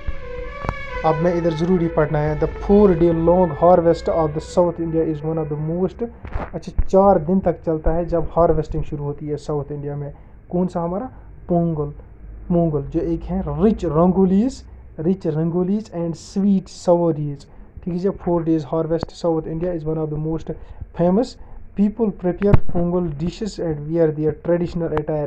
अब मैं इधर ज़रूरी पढ़ना है। The four day long harvest of the South India is one of the most. अच्छा, चार दिन तक चलता है जब हार्वेस्टिंग शुरू होती है साउथ इंडिया में। कौन सा हमारा, पोंगल। पोंगल जो एक है rich rangolis, rich rangolis and sweet savouries. ठीक है, जब four days harvest South India is one of the most famous. People prepare Pongal dishes and wear their traditional attire. एक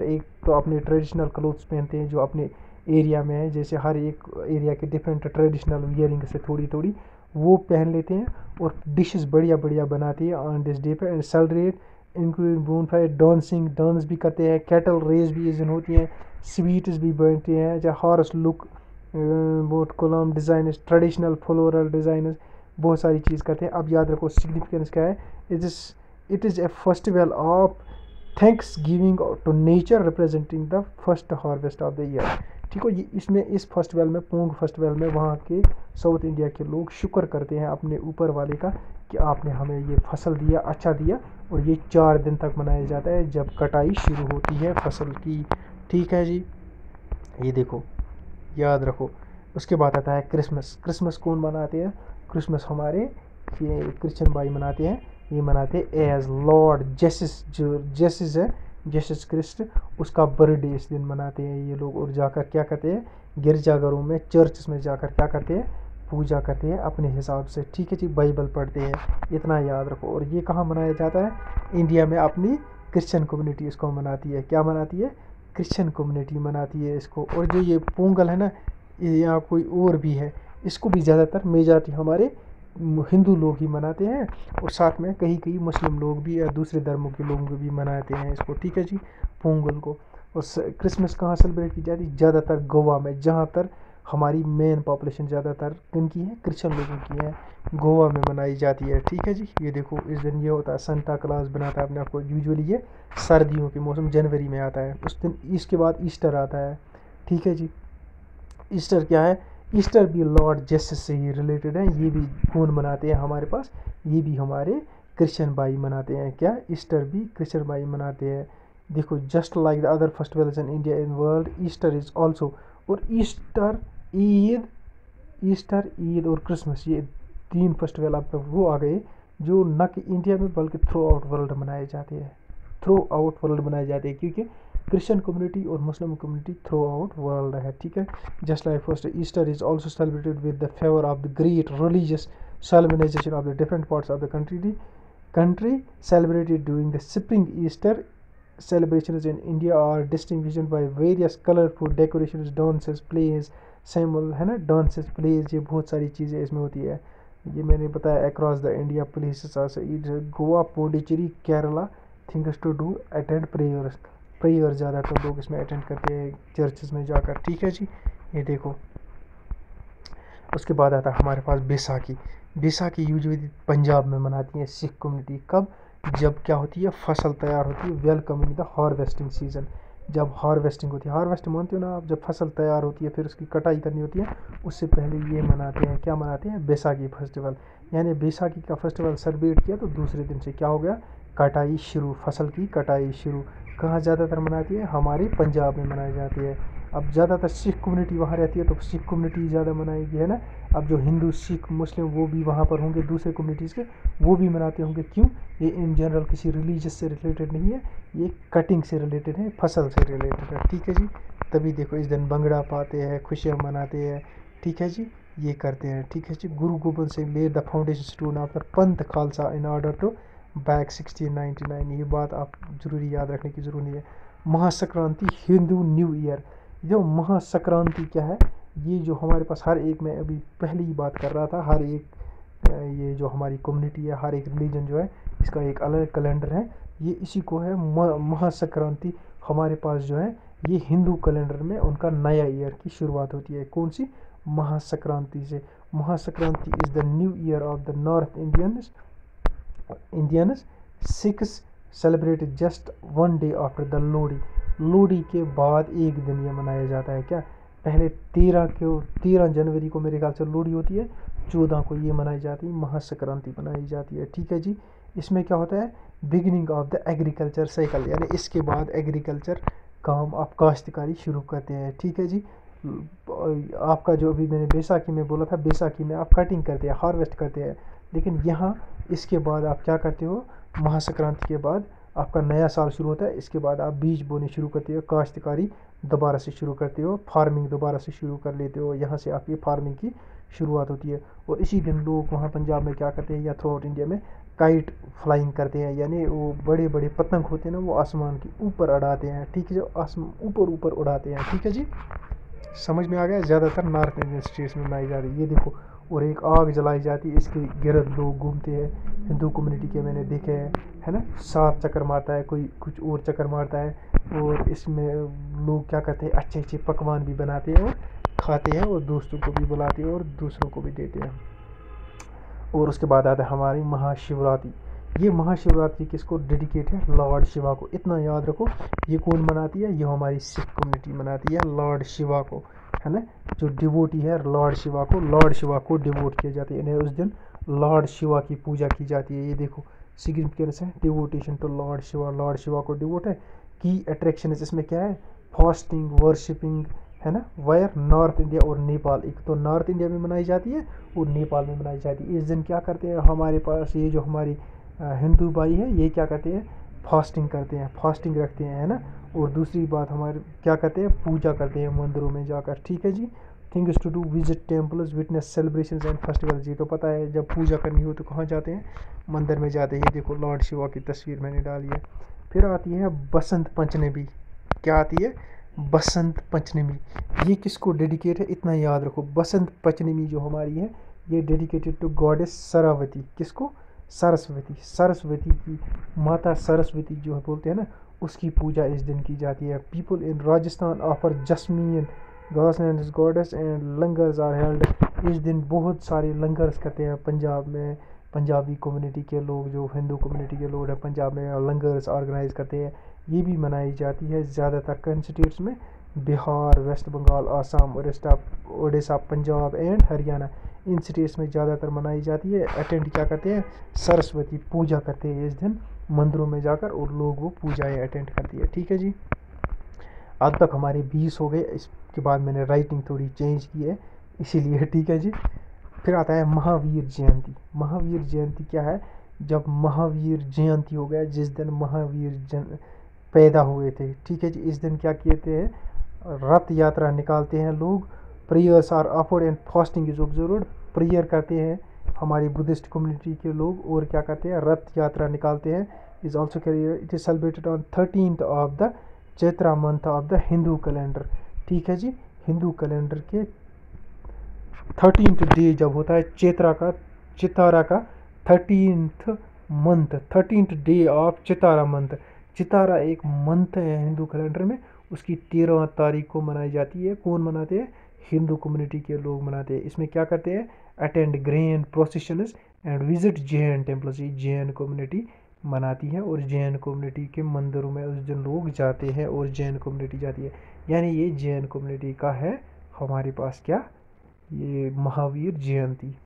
तो अपने ट्रेडिशनल क्लोथ्स पहनते हैं जो अपने एरिया में है, जैसे हर एक एरिया के डिफरेंट ट्रेडिशनल वियरिंग से थोड़ी थोड़ी वो पहन लेते हैं और डिशेस बढ़िया बढ़िया बनाती है ऑन दिस डे पे and celebrate including bonfire dancing dance भी करते हैं, कैटल रेस भी इस दिन होती हैं, स्वीट्स भी बनते हैं, चाहे horse look boat kolam design traditional floral design बहुत सारी चीज़ करते हैं। अब याद रखो सिग्निफिकेंस क्या है, it is it is a festival of thanksgiving to nature representing the first harvest of the year. ठीक है, ये इसमें इस फेस्टिवल में पोंग फेस्टिवल में वहाँ के साउथ इंडिया के लोग शुक्र करते हैं अपने ऊपर वाले का कि आपने हमें ये फसल दिया, अच्छा दिया। और ये चार दिन तक मनाया जाता है जब कटाई शुरू होती है फसल की। ठीक है जी, ये देखो याद रखो। उसके बाद आता है क्रिसमस। क्रिसमस कौन मनाते हैं? क्रिसमस हमारे ये क्रिश्चियन भाई मनाते हैं। ये मनाते हैं एज लॉर्ड जेसिस, जो जेसिस है जेसिस क्रिस्ट, उसका बर्थडे इस दिन मनाते हैं ये लोग। और जाकर क्या करते हैं, गिरजाघरों में चर्च में जाकर क्या करते हैं, पूजा करते हैं अपने हिसाब से। ठीक है जी, बाइबल पढ़ते हैं, इतना याद रखो। और ये कहाँ मनाया जाता है? इंडिया में अपनी क्रिश्चियन कम्युनिटी इसको मनाती है। क्या मनाती है? क्रिश्चियन कम्युनिटी मनाती है इसको। और जो ये पोंगल है ना, या कोई और भी है, इसको भी ज़्यादातर मेजॉरिटी हमारे हिंदू लोग ही मनाते हैं और साथ में कहीं कहीं मुस्लिम लोग भी या दूसरे धर्मों के लोग भी मनाते हैं इसको। ठीक है जी, पोंगल को। और क्रिसमस कहाँ सेलिब्रेट की जाती है? ज़्यादातर गोवा में, जहाँ तर हमारी मेन पॉपुलेशन ज़्यादातर किन की है? क्रिश्चियन लोगों की है, गोवा में मनाई जाती है। ठीक है जी, ये देखो इस दिन ये होता है, संता क्लॉज बनाता है अपने आप को। यूजुअली ये सर्दियों के मौसम जनवरी में आता है। उस दिन इसके बाद ईस्टर आता है। ठीक है जी, ईस्टर क्या है? ईस्टर भी लॉर्ड जेसस से ही रिलेटेड है। ये भी कौन मनाते हैं हमारे पास? ये भी हमारे क्रिश्चियन भाई मनाते हैं। क्या? ईस्टर भी क्रिश्चियन भाई मनाते हैं। देखो, just like the other festivals in India in world, Easter is also. और ईस्टर, ईद, ईस्टर, ईद और क्रिसमस, ये तीन फेस्टिवल अब तक वो आ गए जो न कि इंडिया में बल्कि थ्रू आउट वर्ल्ड मनाए जाते हैं। थ्रू आउट वर्ल्ड मनाए जाते हैं क्योंकि क्रिश्चियन कम्युनिटी और Muslim community throughout world है। ठीक है, just like first Easter is also celebrated with the favour of the great religious solemnization of the different parts of the country country celebrated during the spring. Easter celebrations in India are distinguished by various colorful decorations, dances, plays, सैमल है ना, dances, pledge, ये बहुत सारी चीज़ें इसमें होती है। ये मैंने बताया across the India places are Goa, Pondicherry, Kerala things to do attend prayers. Prayer ज़्यादातर लोग इसमें अटेंड करते हैं चर्चेस में जाकर। ठीक है जी, ये देखो। उसके बाद आता है हमारे पास बैसाखी। बैसाखी यूजुअली पंजाब में मनाती है सिख कम्युनिटी। कब? जब क्या होती है, फसल तैयार होती है, वेलकमिंग द हार्वेस्टिंग सीजन। जब हार्वेस्टिंग होती है, हार्वेस्ट मानते हो ना आप, जब फसल तैयार होती है फिर उसकी कटाई करनी होती है, उससे पहले ये मनाते हैं। क्या मनाते हैं? बैसाखी फेस्टिवल। यानी बैसाखी का फेस्टिवल सेलिब्रेट किया तो दूसरे दिन से क्या हो गया, कटाई शुरू, फसल की कटाई शुरू। कहाँ ज़्यादातर मनाती है? हमारे पंजाब में मनाई जाती है। अब ज़्यादातर सिख कम्युनिटी वहाँ रहती है तो सिख कम्युनिटी ज़्यादा मनाएगी, है ना। अब जो हिंदू, सिख, मुस्लिम वो भी वहाँ पर होंगे, दूसरे कम्युनिटीज़ के वो भी मनाते होंगे। क्यों? ये इन जनरल किसी रिलीजियस से रिलेटेड नहीं है, ये कटिंग से रिलेटेड है, फसल से रिलेटेड है। ठीक है जी, तभी देखो इस दिन भंगड़ा पाते हैं, खुशियाँ मनाते हैं। ठीक है जी, ये करते हैं। ठीक है जी, Guru Gobind Singh led the foundation stone of the Panth Khalsa in order to back sixteen ninety nine. ये बात आप जरूरी याद रखने की ज़रूरत नहीं है। Mahasankranti, Hindu new year. जो महासंक्रांति क्या है, ये जो हमारे पास हर एक, मैं अभी पहले ही बात कर रहा था, हर एक ये जो हमारी कम्युनिटी है, हर एक रिलीजन जो है, इसका एक अलग कैलेंडर है। ये इसी को है महासंक्रांति। हमारे पास जो है ये हिंदू कैलेंडर में उनका नया ईयर की शुरुआत होती है। कौन सी? महासंक्रांति से। Mahasankranti is the new year of the North Indians Indians six celebrated just one day after the Lohri. Lohri के बाद एक दिन ये मनाया जाता है। क्या? पहले तेरह को तेरह जनवरी को मेरे ख्याल से लोहड़ी होती है, चौदह को ये मनाई जाती है, महासंक्रांति मनाई जाती है। ठीक है जी, इसमें क्या होता है, beginning of the agriculture cycle, यानी इसके बाद एग्रीकल्चर काम आप काश्तकारी शुरू करते हैं। ठीक है जी, आपका जो अभी मैंने बैसाखी में बोला था, बैसाखी में आप कटिंग करते हैं, हार्वेस्ट करते हैं, लेकिन यहाँ इसके बाद आप क्या करते हो, महासंक्रांति के बाद आपका नया साल शुरू होता है। इसके बाद आप बीज बोने शुरू करते हो, काश्तकारी दोबारा से शुरू करते हो, फार्मिंग दोबारा से शुरू कर लेते हो। यहाँ से आपकी फार्मिंग की शुरुआत होती है। और इसी दिन लोग वहाँ पंजाब में क्या करते हैं या थ्रू आउट इंडिया में काइट फ्लाइंग करते हैं, यानी वो बड़े बड़े पतंग होते हैं ना, वो आसमान के ऊपर उड़ाते हैं, ठीक है, जो आसमान ऊपर ऊपर उड़ाते हैं, ठीक है जी। समझ में आ गया। ज़्यादातर नॉर्थ इंडियन स्टेट्स में मनाई जाती है, ये देखो। और एक आग जलाई जाती है, इसके गिर्द लोग घूमते हैं, हिंदू कम्युनिटी के मैंने देखे हैं, है ना। सात चक्कर मारता है, कोई कुछ और चक्कर मारता है, और इसमें लोग क्या करते हैं, अच्छे अच्छे पकवान भी बनाते हैं और खाते हैं, और दोस्तों को भी बुलाते हैं और दूसरों को भी देते हैं। और उसके बाद आता है हमारी महाशिवरात्रि। ये महाशिवरात्रि किसको डेडिकेट है? लॉर्ड शिवा को। इतना याद रखो, ये कौन मनाती है? ये हमारी सिख कम्युनिटी मनाती है लॉर्ड शिवा को, है ना। जो डिवोटी है लॉर्ड शिवा को, लॉर्ड शिवा को डिवोट किए जाते हैं, इन्हें उस दिन लॉर्ड शिवा की पूजा की जाती है। ये देखो सिग्निफिकेंस है, devotion to lord Shiva, lord Shiva को डिवोट है। की अट्रैक्शन इसमें क्या है? फास्टिंग, वर्शिपिंग, है ना। वायर नॉर्थ इंडिया और नेपाल, एक तो नॉर्थ इंडिया में मनाई जाती है और नेपाल में मनाई जाती है। इस दिन क्या करते हैं हमारे पास ये जो हमारी हिंदू भाई है, ये क्या करते हैं? फास्टिंग करते हैं, फास्टिंग रखते हैं, है ना। और दूसरी बात हमारे क्या करते हैं? पूजा करते हैं मंदिरों में जाकर, ठीक है जी। Things to do, visit temples, witness celebrations and festivals. ये तो पता है, जब पूजा करनी हो तो कहाँ जाते हैं? मंदिर में जाते हैं। देखो लॉर्ड शिवा की तस्वीर मैंने डाली है। फिर आती है बसंत पंचमी। क्या आती है? बसंत पंचमी। ये किसको डेडिकेट है? इतना याद रखो, बसंत पंचमी जो हमारी है, ये डेडिकेटेड टू गॉडेस सरस्वती। किसको? सरस्वती। सरस्वती की माता सरस्वती जो है बोलते हैं ना, उसकी पूजा इस दिन की जाती है। People in Rajasthan offer jasmine गॉस goddess and langars are held. इस दिन बहुत सारे लंगर्स करते हैं पंजाब में। पंजाबी कम्युनिटी के लोग, जो हिंदू कम्युनिटी के लोग हैं पंजाब में, लंगर्स ऑर्गेनाइज करते हैं। ये भी मनाई जाती है ज़्यादातर कई स्टेट्स में, बिहार, वेस्ट बंगाल, आसाम, उड़ीसा उड़ीसा पंजाब एंड हरियाणा, इन स्टेट्स में ज़्यादातर मनाई जाती है। अटेंड क्या करते हैं? सरस्वती पूजा करते हैं इस दिन मंदिरों में जाकर, और लोग वो पूजाएं अटेंड करती है, ठीक है जी। अब तक हमारे बीस हो गए, इसके बाद मैंने राइटिंग थोड़ी चेंज की है इसीलिए, ठीक है जी। फिर आता है महावीर जयंती। महावीर जयंती क्या है? जब महावीर जयंती हो गया, जिस दिन महावीर जन पैदा हुए थे, ठीक है जी, इस दिन क्या कहते हैं? रथ यात्रा निकालते हैं लोग। Prayers are offered and fasting is observed. Prayer करते हैं हमारी बुद्धिस्ट कम्युनिटी के लोग, और क्या करते हैं? रथ यात्रा निकालते हैं। Is also it is celebrated on thirteenth of the Chaitra month of the Hindu calendar, ठीक है जी। हिंदू कैलेंडर के थर्टीन्थ डे जब होता है चैत्रा का, चितारा का thirteenth month, thirteenth day of Chitra month. Chitra एक मंथ है हिंदू कैलेंडर में, उसकी तेरह तारीख को मनाई जाती है। कौन मनाते हैं? हिंदू कम्युनिटी के लोग मनाते हैं। इसमें क्या करते हैं? Attend grand processions and visit Jain temples. ये जैन कम्युनिटी मनाती है, और जैन कम्युनिटी के मंदिरों में उस दिन लोग जाते हैं और जैन कम्युनिटी जाती है, यानी ये जैन कम्युनिटी का है हमारे पास क्या? ये महावीर जयंती।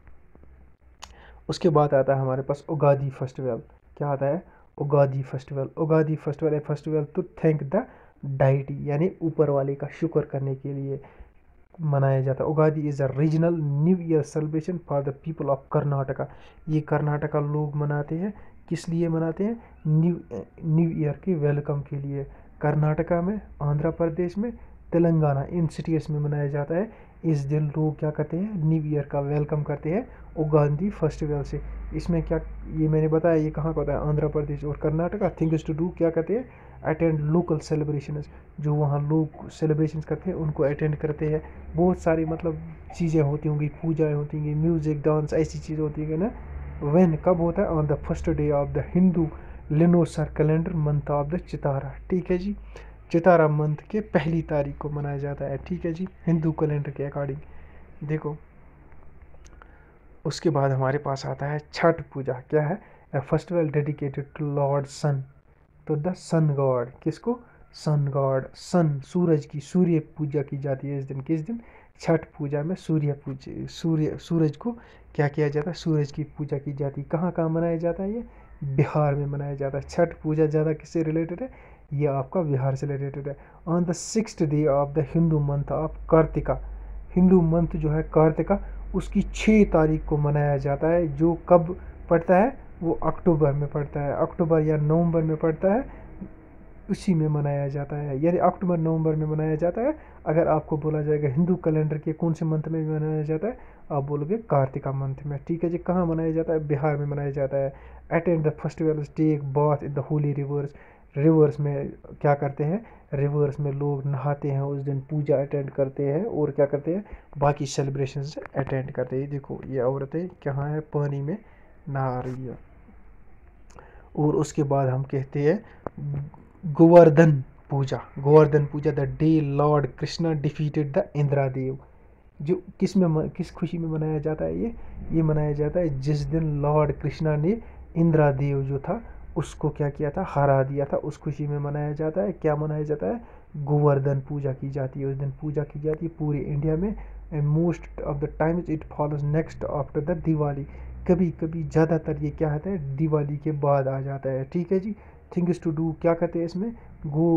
उसके बाद आता है हमारे पास उगादी फेस्टिवल। क्या आता है? उगादी फेस्टिवल। उगादी फेस्टिवल है festival to thank the deity, यानी ऊपर वाले का शुक्र करने के लिए मनाया जाता है। Ugadi is a regional new year celebration for the people of Karnataka. ये कर्नाटका लोग मनाते हैं। किस लिए मनाते हैं? न्यू न्यू ईयर के वेलकम के लिए। कर्नाटका में, आंध्र प्रदेश में, तेलंगाना, इन सिटीज़ में मनाया जाता है। इस दिन लोग क्या करते हैं? न्यू ईयर का वेलकम करते हैं उगादी फेस्टिवल से। इसमें क्या, ये मैंने बताया ये कहाँ का होता है? आंध्र प्रदेश और कर्नाटका। थिंग्स टू डू क्या करते हैं? Attend local celebrations. जो वहाँ लोग सेलिब्रेशंस करते हैं उनको अटेंड करते हैं। बहुत सारी मतलब चीज़ें होती होंगी, पूजाएँ होती होंगी, म्यूज़िक, डांस, ऐसी चीज़ें होती है ना। वैन कब होता है? On the first day of the Hindu lunisolar calendar month of the Chitra, ठीक है जी। चितारा मंथ के पहली तारीख को मनाया जाता है, ठीक है जी, हिंदू कैलेंडर के अकॉर्डिंग। देखो उसके बाद हमारे पास आता है छठ पूजा। क्या है? A festival dedicated to lord sun, तो द सन गॉड। किसको? Sun god. सन, सूरज की, सूर्य पूजा की जाती है इस दिन। किस दिन? छठ पूजा में सूर्य पूजा, सूर्य सूरज को क्या किया जाता है? सूरज की पूजा की जाती है। कहाँ कहाँ मनाया जाता है? ये बिहार में मनाया जाता है। छठ पूजा ज़्यादा किससे रिलेटेड है? ये आपका बिहार से रिलेटेड है। On the sixth day of the Hindu month of Kartika. Hindu month जो है कार्तिका, उसकी छः तारीख को मनाया जाता है। जो कब पड़ता है? वो अक्टूबर में पड़ता है, अक्टूबर या नवंबर में पड़ता है। उसी में मनाया जाता है, यानी अक्टूबर नवंबर में मनाया जाता है। अगर आपको बोला जाएगा हिंदू कैलेंडर के कौन से मंथ में मनाया जाता है, आप बोलोगे कार्तिका मंथ में। ठीक है जी। कहाँ मनाया जाता है? बिहार में मनाया जाता है। Attend the festival, take bath in the holy rivers. Rivers में क्या करते हैं? रिवर्स में लोग नहाते हैं उस दिन, पूजा अटेंड करते हैं और क्या करते हैं? बाकी सेलिब्रेशन अटेंड करते हैं। देखो ये औरतें कहाँ है? पानी में नहा रही है। और उसके बाद हम कहते हैं Govardhan Puja. Govardhan Puja, the day lord Krishna defeated the Indra Dev. जो किस में किस खुशी में मनाया जाता है? ये ये मनाया जाता है जिस दिन लॉर्ड कृष्णा ने इंद्रा देव जो था उसको क्या किया था? हरा दिया था। उस खुशी में मनाया जाता है। क्या मनाया जाता है? गोवर्धन पूजा की जाती है। उस दिन पूजा की जाती है पूरे इंडिया में। And most of the times it follows next after the Diwali. कभी कभी ज़्यादातर ये क्या होता है? दिवाली के बाद आ जाता है। ठीक है जी। थिंग्स टू डू क्या करते हैं इसमें? गो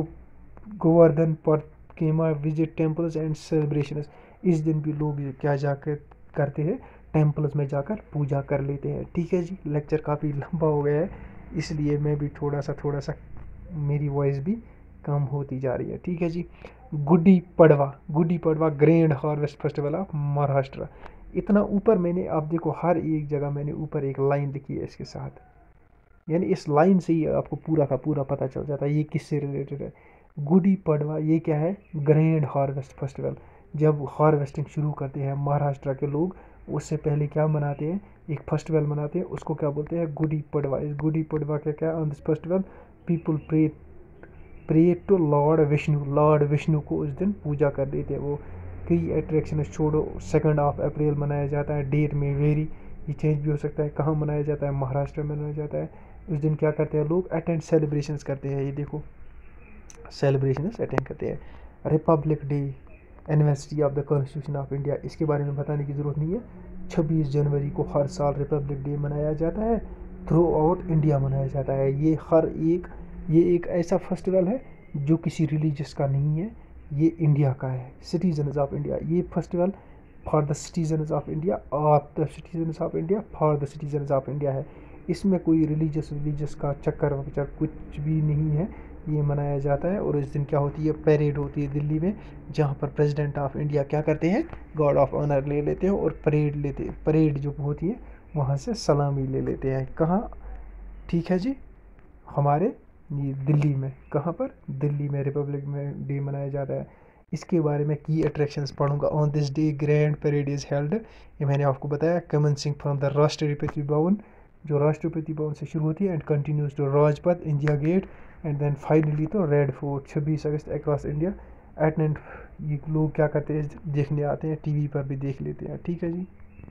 गोवर्धन पर केमा विजिट टेम्पल्स एंड सेलिब्रेशंस। इस दिन भी लोग क्या जाकर करते हैं? टेम्पल्स में जाकर पूजा कर लेते हैं। ठीक है जी। लेक्चर काफ़ी लंबा हो गया है, इसलिए मैं भी थोड़ा सा थोड़ा सा मेरी वॉइस भी कम होती जा रही है। ठीक है जी। Gudi Padwa. Gudi Padwa grand harvest festival of Maharashtra. इतना ऊपर मैंने, आप देखो हर एक जगह मैंने ऊपर एक लाइन लिखी है इसके साथ, यानी इस लाइन से ही आपको पूरा का पूरा पता चल जाता है ये किससे रिलेटेड है। गुडी पड़वा ये क्या है? Grand harvest festival. जब हार्वेस्टिंग शुरू करते हैं महाराष्ट्र के लोग, उससे पहले क्या मनाते हैं? एक फेस्टिवल मनाते हैं, उसको क्या बोलते हैं? गुडी पड़वा। इस गुडी पड़वा का क्या? On this festival people pray pray to lord Vishnu. Lord Vishnu को उस दिन पूजा कर देते हैं वो। कई अट्रैक्शन छोड़ो, सेकंड ऑफ अप्रैल मनाया जाता है। डेट में वेरी, ये चेंज भी हो सकता है। कहाँ मनाया जाता है? महाराष्ट्र में मनाया जाता है। उस दिन क्या करते हैं लोग? अटेंड सेलिब्रेशंस करते हैं। ये देखो सेलिब्रेशंस अटेंड करते हैं। Republic day, anniversary of the constitution of India, इसके बारे में बताने की ज़रूरत नहीं है। छब्बीस जनवरी को हर साल रिपब्लिक डे मनाया जाता है। थ्रू आउट इंडिया मनाया जाता है। ये हर एक ये एक ऐसा फेस्टिवल है जो किसी रिलीजियस का नहीं है, ये इंडिया का है, सिटीजन्स ऑफ इंडिया। ये festival for the citizens of India, of the citizens of India, for the citizens of India है। इसमें कोई रिलीजियस रिलीजियस का चक्कर वक्कर कुछ भी नहीं है। ये मनाया जाता है। और इस दिन क्या होती है? परेड होती है दिल्ली में, जहाँ पर प्रेसिडेंट ऑफ इंडिया क्या करते हैं? गार्ड ऑफ ऑनर ले लेते हैं और परेड लेते परेड जो होती है वहाँ से सलामी ले लेते हैं। कहाँ? ठीक है जी, हमारे ये दिल्ली में। कहाँ पर? दिल्ली में रिपब्लिक में डे मनाया जाता है। इसके बारे में की अट्रैक्शंस पढ़ूंगा। On this day grand parade is held, ये मैंने आपको बताया। Commencing from the Rashtrapati Bhavan, जो राष्ट्रपति भवन से शुरू होती है, and continues to Rajpath, India gate, and then finally to red fort. छब्बीस अगस्त अक्रॉस इंडिया अटेंड, ये लोग क्या करते हैं? देखने आते हैं, टीवी पर भी देख लेते हैं। ठीक है जी।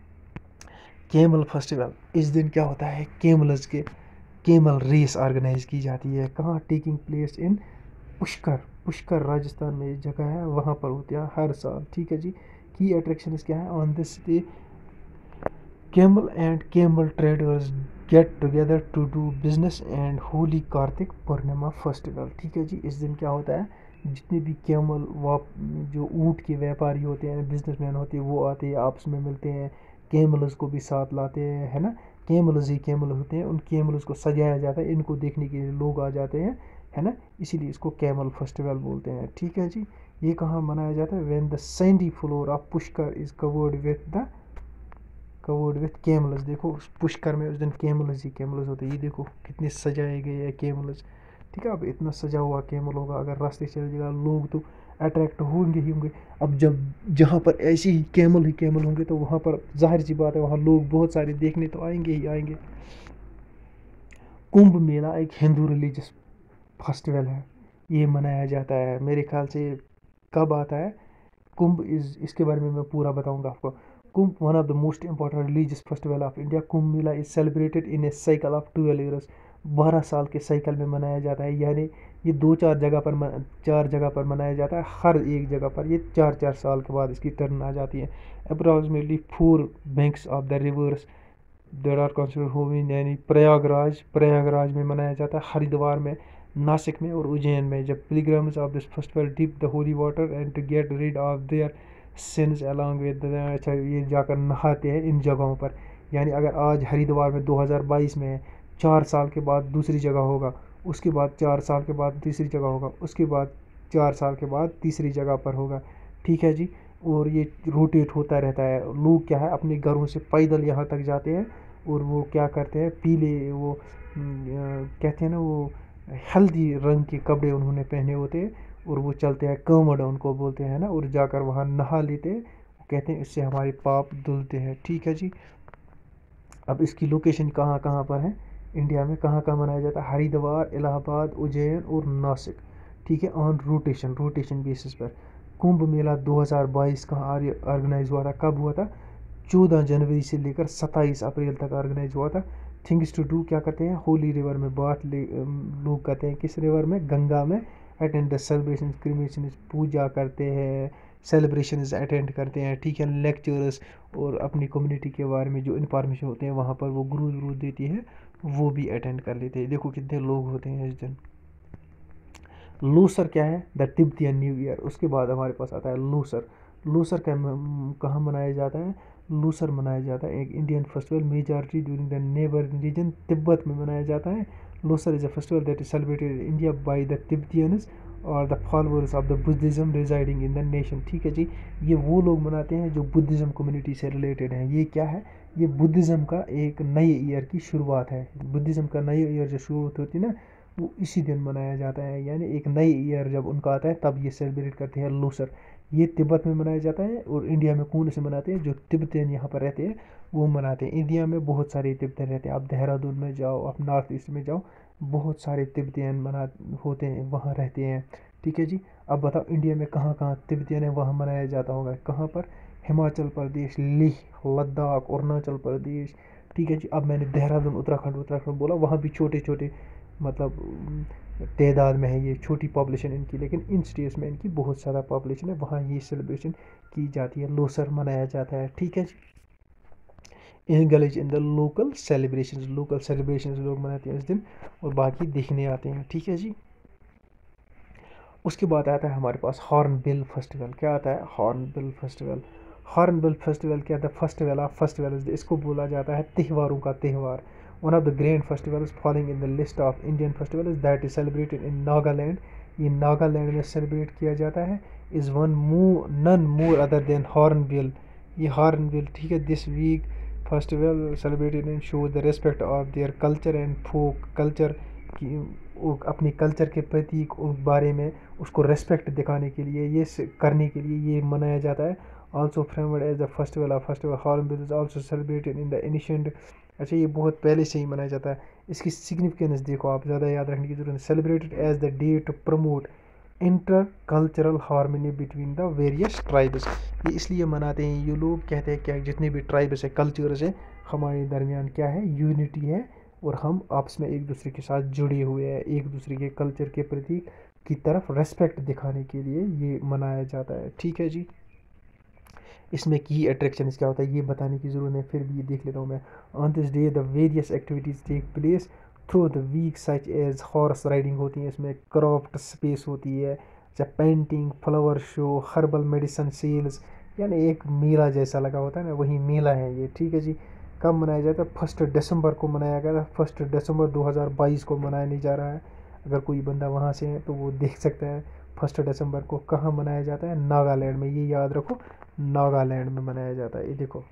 कैमल फेस्टिवल, इस दिन क्या होता है? कैमल्स के कैमल रेस ऑर्गेनाइज की जाती है। कहाँ? Taking place in Pushkar. Pushkar Rajasthan में एक जगह है, वहाँ पर होती है हर साल। ठीक है जी। की अट्रैक्शन क्या है? On this day camel and camel traders get together to do business and holy Kartik Purnima festival. ठीक है जी। इस दिन क्या होता है? जितने भी कैमल वाप जो ऊँट के व्यापारी होते हैं, बिजनेसमैन होते हैं, वो आते हैं, आपस में मिलते हैं, कैमल्स को भी साथ लाते हैं, है ना। कैमल्स ही कैमल होते हैं, उन कैमल्स को सजाया जाता है, इनको देखने के लिए लोग आ जाते हैं, है ना। इसीलिए इसको कैमल फेस्टिवल बोलते हैं। ठीक है जी। ये कहाँ मनाया जाता है? When the sandy floor of Pushkar is covered with the covered with camels. देखो पुष्कर में उस दिन कैमल्स ही कैमल्स होते हैं। ये देखो कितने सजाए गए हैं कैमल्स। ठीक है। अब इतना सजा हुआ कैमल होगा, अगर रास्ते चल जाएगा लोग तो अट्रैक्ट होंगे ही होंगे। अब जब जहाँ पर ऐसे ही कैमल ही कैमल होंगे तो वहाँ पर जाहिर सी बात है वहाँ लोग बहुत सारे देखने तो आएंगे ही आएंगे। कुंभ मेला एक हिंदू रिलीजियस फेस्टिवल है, ये मनाया जाता है। मेरे ख्याल से कब आता है कुंभ? इस इसके बारे में मैं पूरा बताऊंगा आपको। Kumbh, one of the most important religious festival of India. Kumbh Mela is celebrated in a cycle of twelve years. बारह साल के साइकिल में मनाया जाता है, यानी ये दो चार जगह पर मन, चार जगह पर मनाया जाता है। हर एक जगह पर ये चार चार साल के बाद इसकी टर्न आ जाती है। Approximately four banks of the rivers there are consider homing, यानी प्रयागराज प्रयागराज में मनाया जाता है, हरिद्वार में, नासिक में और उज्जैन में। जब pilgrims of this festival dip the holy water and to get rid of their sins along with, अच्छा ये जाकर नहाते हैं इन जगहों पर। यानी अगर आज हरिद्वार में दो हज़ार बाईस में है, चार साल के बाद दूसरी जगह होगा, उसके बाद चार साल के बाद तीसरी जगह होगा, उसके बाद चार साल के बाद तीसरी जगह पर होगा, ठीक है जी। और ये रोटेट होता रहता है। लोग क्या है अपने घरों से पैदल यहाँ तक जाते हैं और वो क्या करते हैं, पीले वो कहते हैं ना, वो हल्दी रंग के कपड़े उन्होंने पहने होते हैं और वो चलते हैं, कमड़ उनको बोलते हैं ना, और जाकर वहाँ नहा लेते हैं। कहते हैं इससे हमारे पाप धुलते हैं, ठीक है जी। अब इसकी लोकेशन कहाँ कहाँ पर है इंडिया में, कहाँ कहाँ मनाया जाता है, हरिद्वार, इलाहाबाद, उज्जैन और नासिक, ठीक है। ऑन रोटेशन रोटेशन बेसिस पर। कुंभ मेला दो हज़ार बाईस कहाँ ऑर्गेनाइज हुआ था, कब हुआ था, चौदह जनवरी से लेकर सत्ताईस अप्रैल तक ऑर्गेनाइज हुआ था। थिंग्स टू डू क्या करते हैं, होली रिवर में बात ले लोग कहते हैं, किस रिवर में, गंगा में। अटेंड द सेलिब्रेशन, क्रिमेशन, पूजा करते हैं, सेलिब्रेशन अटेंड करते हैं, ठीक है। लेक्चर्स और अपनी कम्युनिटी के बारे में जो इन्फॉर्मेशन होते हैं वहाँ पर वो गुरु गुरु देती है, वो भी अटेंड कर लेते हैं। देखो कितने लोग होते हैं इस दिन। लूसर क्या है, द तिब्बतियन न्यू ईयर। उसके बाद हमारे पास आता है लूसर। लूसर क्या कहाँ मनाया जाता है, लूसर मनाया जाता है एक Indian festival majority during the neighbouring region, Tibet में मनाया जाता है। Losar is a festival that is celebrated in India by the Tibetans और the followers of the Buddhism residing in the nation, ठीक है जी। ये वो लोग मनाते हैं जो बुद्धिज्म कम्युनिटी से रिलेटेड हैं। ये क्या है, ये बुद्धिज्म का एक नए ईयर की शुरुआत है। बुद्धिज्म का नए ईयर जो शुरुआत होती है ना, वो इसी दिन मनाया जाता है, यानी एक नई ईयर जब उनका आता है तब ये सेलिब्रेट करते हैं लूसर। ये तिब्बत में मनाया जाता है। और इंडिया में कौन से मनाते हैं, जो तिब्बतियन यहाँ पर रहते हैं वो मनाते हैं। इंडिया में बहुत सारे तिब्बतियन रहते हैं, आप देहरादून में जाओ, आप नॉर्थ ईस्ट में जाओ, बहुत सारे तिब्बतियन मना होते हैं, वहाँ रहते हैं, ठीक है जी। अब बताओ इंडिया में कहाँ कहाँ तिब्बतियन है वहाँ मनाया जाता होगा, कहाँ पर, हिमाचल प्रदेश, लेह, लद्दाख, अरुणाचल प्रदेश, ठीक है जी। अब मैंने देहरादून उत्तराखंड उत्तराखंड बोला, वहाँ भी छोटे छोटे मतलब तादाद में है, ये छोटी पॉपुलेशन इनकी, लेकिन इन स्टेट्स में इनकी बहुत ज़्यादा पॉपुलेशन है, वहाँ ये सेलिब्रेशन की जाती है, लोसर मनाया जाता है, ठीक है जी। English in the local celebrations, local celebrations लोग मनाते हैं इस दिन और बाकी देखने आते हैं, ठीक है जी। उसके बाद आता है हमारे पास हॉर्नबिल फेस्टिवल। क्या आता है, हॉर्नबिल फेस्टिवल। हॉर्नबिल फेस्टिवल क्या था, फेस्टिवल ऑफ फेस्टिवल्स, इसको बोला जाता है त्योहारों का त्यौहार। One of the grand festivals following in the list of Indian festivals that is celebrated in Nagaland, ये नागालैंड में सेलिब्रेट किया जाता है, is one mo none more other than Hornbill, ये हॉर्नबिल, ठीक है। This week festival celebrated in show the respect of their culture and folk culture, की अपनी कल्चर के प्रतीक बारे में उसको रेस्पेक्ट दिखाने के लिए, ये करने के लिए ये मनाया जाता है। Also framed as the festival of festival Hornbill is also celebrated in the ancient, अच्छा ये बहुत पहले से ही मनाया जाता है। इसकी सिग्निफिकेंस देखो आप, ज़्यादा याद रखने की जरूरत है। Celebrated as the day to promote inter cultural harmony between the various tribes, ये इसलिए मनाते हैं ये लोग, कहते हैं क्या जितने भी ट्राइब्स है, कल्चर्स है, हमारे दरमियान क्या है, यूनिटी है और हम आपस में एक दूसरे के साथ जुड़े हुए हैं, एक दूसरे के कल्चर के प्रति की तरफ रेस्पेक्ट दिखाने के लिए ये मनाया जाता है, ठीक है जी। इसमें की अट्रैक्शन क्या होता है ये बताने की ज़रूरत है, फिर भी ये देख लेता हूँ मैं। On this day the various activities take place through the week such as horse riding होती है, इसमें क्राफ्ट स्पेस होती है, अच्छा painting, flower show, herbal medicine sales, यानी एक मेला जैसा लगा होता है ना, वही मेला है ये, ठीक है जी। कब मनाया जाता है, फर्स्ट दिसंबर को मनाया गया था, फर्स्ट दिसंबर दो हज़ार बाईस को मनाया नहीं जा रहा है। अगर कोई बंदा वहाँ से है तो वो देख सकता है फर्स्ट दिसंबर को कहाँ मनाया जाता है, नागालैंड में, ये याद रखो नागालैंड में मनाया जाता है। ये देखो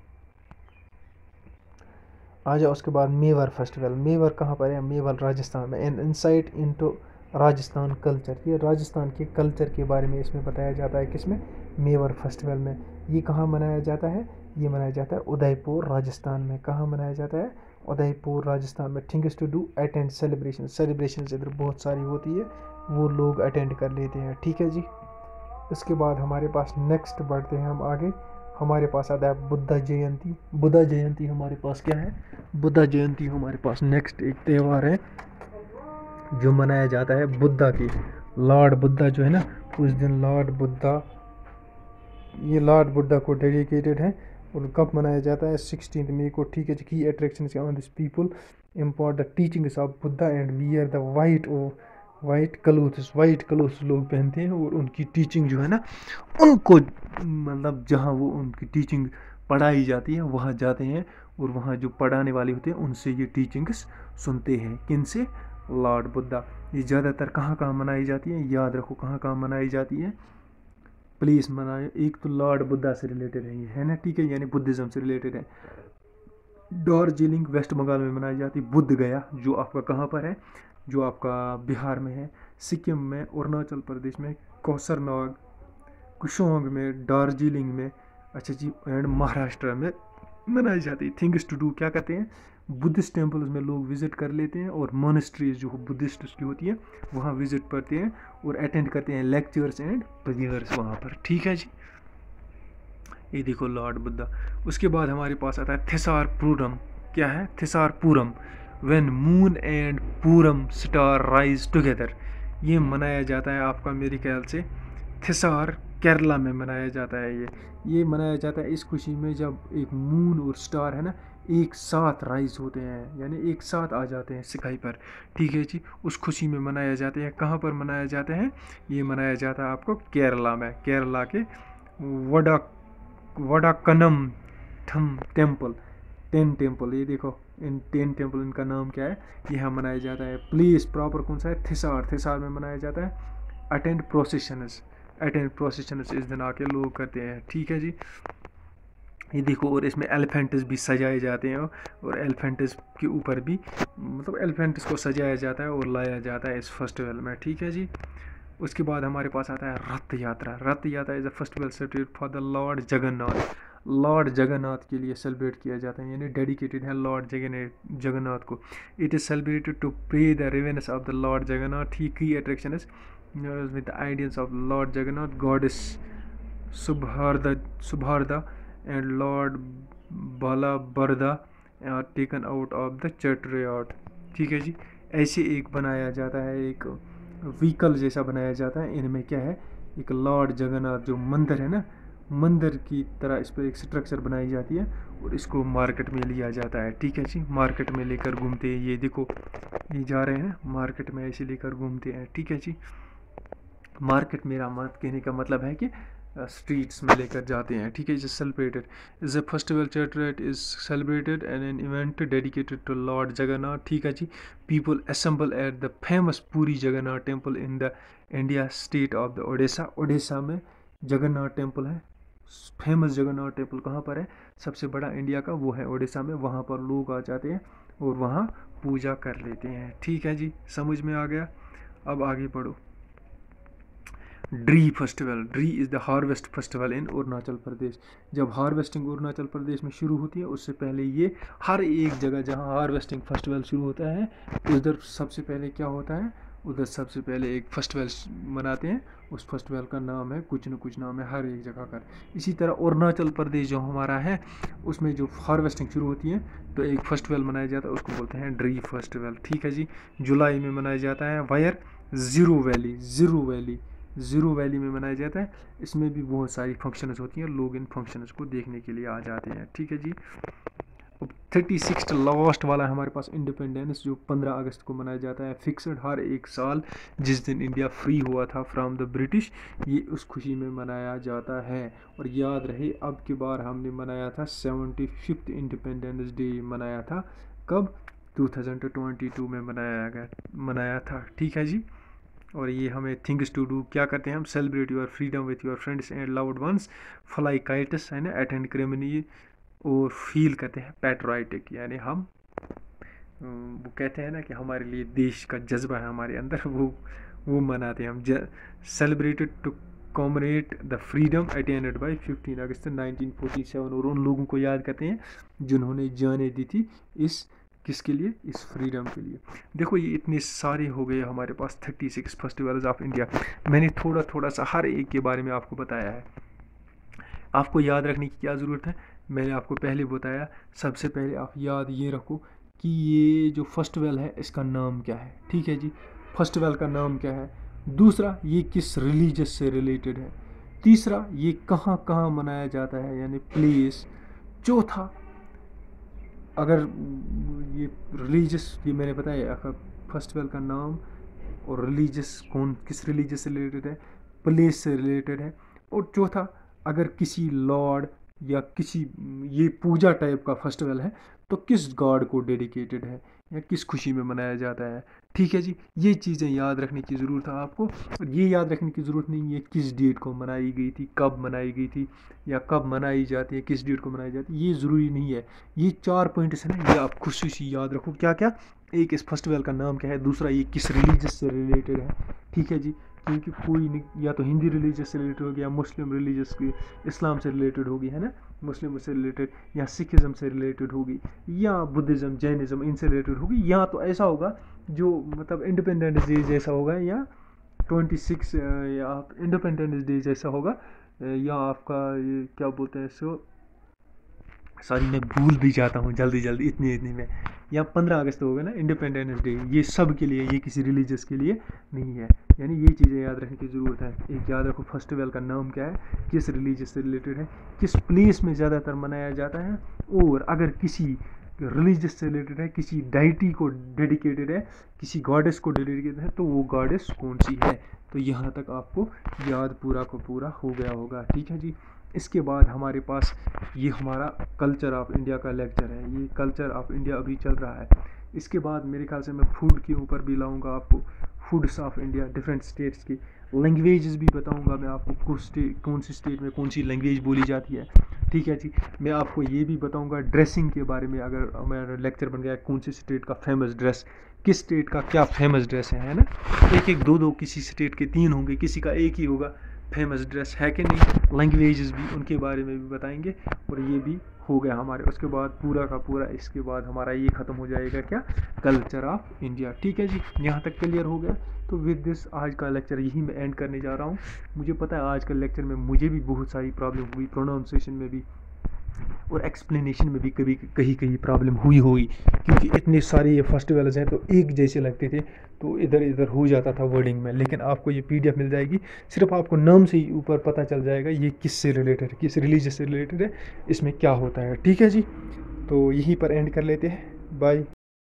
आ जाओ उसके बाद मेवर फेस्टिवल। मेवर कहाँ पर है, मेवर राजस्थान में। An insight into Rajasthan culture, ये राजस्थान के कल्चर के बारे में इसमें बताया जाता है, किसमें, मेवर फेस्टिवल में। ये कहाँ मनाया जाता है, ये मनाया जाता है उदयपुर राजस्थान में। कहाँ मनाया जाता है, उदयपुर राजस्थान में। Things to do attend celebration, celebration इधर बहुत सारी होती है, वो लोग अटेंड कर लेते हैं, ठीक है जी। इसके बाद हमारे पास नेक्स्ट बढ़ते हैं हम आगे, हमारे पास आता है बुद्धा जयंती। बुद्धा जयंती हमारे पास क्या है, बुद्धा जयंती हमारे पास नेक्स्ट एक त्यौहार है जो मनाया जाता है बुद्धा की, लॉर्ड बुद्धा जो है ना, उस दिन लॉर्ड बुद्धा, ये लॉर्ड बुद्धा को डेडिकेटेड है। और कब मनाया जाता है, सिक्सटीन मई को, ठीक है। Key attraction on this people import the teachings of Buddha and wear the white oh white clothes, white clothes लोग पहनते हैं और उनकी टीचिंग जो है ना, उनको मतलब जहाँ वो उनकी टीचिंग पढ़ाई जाती है वहाँ जाते हैं और वहाँ जो पढ़ाने वाले होते हैं उनसे ये टीचिंग्स सुनते हैं, किन से, लॉर्ड बुद्धा। ये ज़्यादातर कहाँ कहाँ मनाई जाती है, याद रखो कहाँ कहाँ मनाई जाती है, प्लीज़ मनाए। एक तो लॉर्ड बुद्धा से रिलेटेड है ये, है ना, ठीक है, यानी बुद्धिज़्म से रिलेटेड है। दार्जिलिंग वेस्ट बंगाल में मनाई जाती है। बुद्ध गया जो आपका कहाँ पर है, जो आपका बिहार में है। सिक्किम में, अरुणाचल प्रदेश में, कौसरनाग, कुशोंग में, दार्जिलिंग में, अच्छा जी, एंड महाराष्ट्र में मनाई जाती है। थिंग्स टू डू क्या कहते हैं, बुद्धिस्ट टेम्पल्स में लोग विजिट कर लेते हैं, और मोनेस्ट्रीज जो बुद्धिस्ट की होती है वहाँ विजिट करते हैं और अटेंड करते हैं लेक्चर्स एंड प्रेयर्स वहाँ पर, ठीक है जी। ये देखो लॉर्ड बुद्धा। उसके बाद हमारे पास आता है थिसार पूरम। क्या है, Thrissur Pooram, when moon and Pooram star rise together. ये मनाया जाता है आपका मेरे ख्याल से थिसार केरला में मनाया जाता है। ये ये मनाया जाता है इस खुशी में जब एक मून और स्टार है ना एक साथ राइज होते हैं, यानी एक साथ आ जाते हैं स्काई पर, ठीक है जी। उस खुशी में मनाया जाते हैं। कहाँ पर मनाया जाते हैं, ये मनाया जाता है आपको केरला में, केरला के वडा वडाकनम थम टेम्पल, टेन टेम्पल। ये देखो इन टेन टेम्पल, इनका नाम क्या है, यहाँ मनाया जाता है। प्लेस प्रॉपर कौन सा है, थिसार, थिसार में मनाया जाता है। अटेंड प्रोसेशंस, अटेंड प्रोसेशंस इस दिन आके लोग करते हैं, ठीक है जी। ये देखो, और इसमें एलिफेंट्स भी सजाए जाते हैं, और एलिफेंट्स के ऊपर भी मतलब एलिफेंट्स को सजाया जाता है और लाया जाता है इस फेस्टिवल में, ठीक है जी। उसके बाद हमारे पास आता है रथ Yatra. Rath Yatra is a festival celebrate for the lord Jagannath. Lord Jagannath के लिए सेलिब्रेट किया जाता है, यानी डेडिकेटेड है लॉर्ड जगन्नाथ जगन्नाथ को। इट इज सेलिब्रेटेड टू पे the ravines of the lord Jagannath. ही की attraction is with the ideals of Lord Jagannath, goddess सुभारदा सुभारदा and Lord बालाबरदा are taken out of the chariot, ठीक है जी। ऐसे एक बनाया जाता है, एक व्हीकल जैसा बनाया जाता है। इनमें क्या है, एक लॉर्ड जगन्नाथ जो मंदिर है ना, मंदिर की तरह इस पर एक स्ट्रक्चर बनाई जाती है और इसको मार्केट में लिया जाता है, ठीक है जी। मार्केट में लेकर घूमते हैं, ये देखो ये जा रहे हैं मार्केट में, ऐसे लेकर घूमते हैं, ठीक है जी। मार्केट मेरा मत कहने का मतलब है कि स्ट्रीट्स में लेकर जाते हैं, ठीक है। Is celebrated is a festival chariot is celebrated and an event dedicated to lord Jagannath, ठीक है जी। People assemble at the famous Puri Jagannath temple in the India state of the Odisha. Odisha में जगन्नाथ टेम्पल है, फेमस जगन्नाथ टेम्पल कहाँ पर है, सबसे बड़ा इंडिया का, वो है ओडिशा में। वहाँ पर लोग आ जाते हैं और वहाँ पूजा कर लेते हैं, ठीक है जी। समझ में आ गया, अब आगे बढ़ो। Dree festival, Dree is the harvest festival in Arunachal Pradesh. जब हार्वेस्टिंग अरुणाचल प्रदेश में शुरू होती है, उससे पहले ये हर एक जगह जहाँ हार्वेस्टिंग फेस्टिवल शुरू होता है उधर सबसे पहले क्या होता है, उधर सबसे पहले एक फेस्टिवल मनाते हैं। उस फेस्टिवल का नाम है, कुछ न कुछ नाम है हर एक जगह का। इसी तरह अरुणाचल प्रदेश जो हमारा है उसमें जो हार्वेस्टिंग शुरू होती है तो एक फेस्टिवल मनाया जाता है, उसको बोलते हैं ड्री फेस्टिवल, ठीक है जी। जुलाई में मनाया जाता है। Where Ziro valley, Ziro valley Ziro valley में मनाया जाता है। इसमें भी बहुत सारी फंक्शंस होती हैं, लोग इन फंक्शंस को देखने के लिए आ जाते हैं, ठीक है जी। अब थर्टी सिक्स लास्ट वाला हमारे पास इंडिपेंडेंस, जो पंद्रह अगस्त को मनाया जाता है, फिक्सड हर एक साल जिस दिन इंडिया फ्री हुआ था फ्रॉम द ब्रिटिश, ये उस खुशी में मनाया जाता है। और याद रहे अब की बार हमने मनाया था सेवेंटी फिफ्थ इंडिपेंडेंस डे मनाया था, कब, टू थाउजेंड ट्वेंटी टू में मनाया गया मनाया था, ठीक है जी। और ये हमें थिंग्स टू डू क्या करते हैं, हम celebrate your freedom with your friends and loved ones, fly kites है ना, अटेंड क्रेमनी, और फील करते हैं पैट्रियाटिक, यानी हम वो कहते हैं ना कि हमारे लिए देश का जज्बा है हमारे अंदर, वो वो मनाते हैं हम। Celebrated to commemorate the freedom attended by fifteen August nineteen forty seven, और उन लोगों को याद करते हैं जिन्होंने जाने दी थी इस किसके लिए, इस फ्रीडम के लिए। देखो ये इतने सारे हो गए हमारे पास thirty six festivals of India. मैंने थोड़ा थोड़ा सा हर एक के बारे में आपको बताया है। आपको याद रखने की क्या ज़रूरत है, मैंने आपको पहले बताया। सबसे पहले आप याद ये रखो कि ये जो फेस्टिवल है इसका नाम क्या है, ठीक है जी। फेस्टिवल का नाम क्या है। दूसरा, ये किस रिलीजियस से रिलेटेड है। तीसरा, ये कहाँ कहाँ मनाया जाता है, यानी प्लेस। चौथा, अगर ये रिलीजियस, ये मैंने बताया फेस्टिवल का नाम और रिलीजियस कौन किस रिलीजियस से रिलेटेड है, प्लेस से रिलेटेड है। और चौथा, अगर किसी लॉर्ड या किसी ये पूजा टाइप का फेस्टिवल है तो किस गॉड को डेडिकेटेड है या किस खुशी में मनाया जाता है। ठीक है जी, ये चीज़ें याद रखने की ज़रूरत है आपको। और ये याद रखने की ज़रूरत नहीं है किस डेट को मनाई गई थी, कब मनाई गई थी, या कब मनाई जाती है, किस डेट को मनाई जाती है, ये ज़रूरी नहीं है। ये चार पॉइंट्स हैं ना, ये आप खुशी से याद रखो। क्या क्या? एक, इस फेस्टिवल का नाम क्या है, दूसरा ये किस रिलीजियस से रिलेटेड है। ठीक है जी, क्योंकि कोई नहीं, या तो हिंदी रिलीजियस से रिलेटेड होगी, या मुस्लिम रिलीजियस की इस्लाम से रिलेटेड होगी, है ना, मुस्लिम से रिलेटेड, या सिखिज़म से रिलेटेड होगी, या बुद्धिज़्म जैनिज़्म इनसे रिलेटेड होगी, या तो ऐसा होगा जो मतलब इंडिपेंडेंस डे जैसा होगा, या ट्वेंटी सिक्स या इंडिपेंडेंस डे जैसा होगा, या आपका ये क्या बोलते हैं इसको, सॉरी मैं भूल भी जाता हूँ जल्दी जल्दी इतनी इतनी में, या पंद्रह अगस्त होगा ना इंडिपेंडेंस डे। ये सब के लिए, ये किसी रिलीजियस के लिए नहीं है। यानी ये चीज़ें याद रखने की ज़रूरत है। एक याद रखो, फेस्टिवल का नाम क्या है, किस रिलीजियस से रिलेटेड है, किस प्लेस में ज़्यादातर मनाया जाता है, और अगर किसी रिलीजियस से रिलेटेड है, किसी डाइटी को डेडिकेटेड है, किसी गॉडेस को डेडिकेटेड है, तो वो गॉडेस कौन सी है। तो यहाँ तक आपको याद पूरा को पूरा हो गया होगा। ठीक है जी। इसके बाद हमारे पास ये हमारा कल्चर ऑफ इंडिया का लेक्चर है। ये कल्चर ऑफ इंडिया अभी चल रहा है। इसके बाद मेरे ख्याल से मैं फूड के ऊपर भी लाऊंगा आपको, foods of India, different states की लैंग्वेजेस भी बताऊंगा मैं आपको, कुछ स्टेट कौन सी स्टेट में कौन सी लैंग्वेज बोली जाती है। ठीक है जी। मैं आपको ये भी बताऊंगा ड्रेसिंग के बारे में, अगर मेरा लेक्चर बन गया कौन सी स्टेट का फेमस ड्रेस, किस स्टेट का क्या फेमस ड्रेस है है ना। एक एक दो दो, किसी स्टेट के तीन होंगे, किसी का एक ही होगा फेमस ड्रेस, है कि नहीं। लैंग्वेजेस भी, उनके बारे में भी बताएंगे। और ये भी हो गया हमारे। उसके बाद पूरा का पूरा, इसके बाद हमारा ये ख़त्म हो जाएगा क्या, कल्चर ऑफ इंडिया। ठीक है जी, यहाँ तक क्लियर हो गया। तो विद दिस आज का लेक्चर यही मैं एंड करने जा रहा हूँ। मुझे पता है आज का लेक्चर में मुझे भी बहुत सारी प्रॉब्लम हुई, प्रोनाउंसिएशन में भी और एक्सप्लेनेशन में भी कभी कहीं कहीं प्रॉब्लम हुई होगी, क्योंकि इतने सारे ये फेस्टिवल्स हैं तो एक जैसे लगते थे, तो इधर इधर हो जाता था वर्डिंग में। लेकिन आपको ये पीडीएफ मिल जाएगी, सिर्फ आपको नाम से ही ऊपर पता चल जाएगा ये किस से रिलेटेड है, किस रिलीजियस से रिलेटेड है, इसमें क्या होता है। ठीक है जी, तो यहीं पर एंड कर लेते हैं। बाय।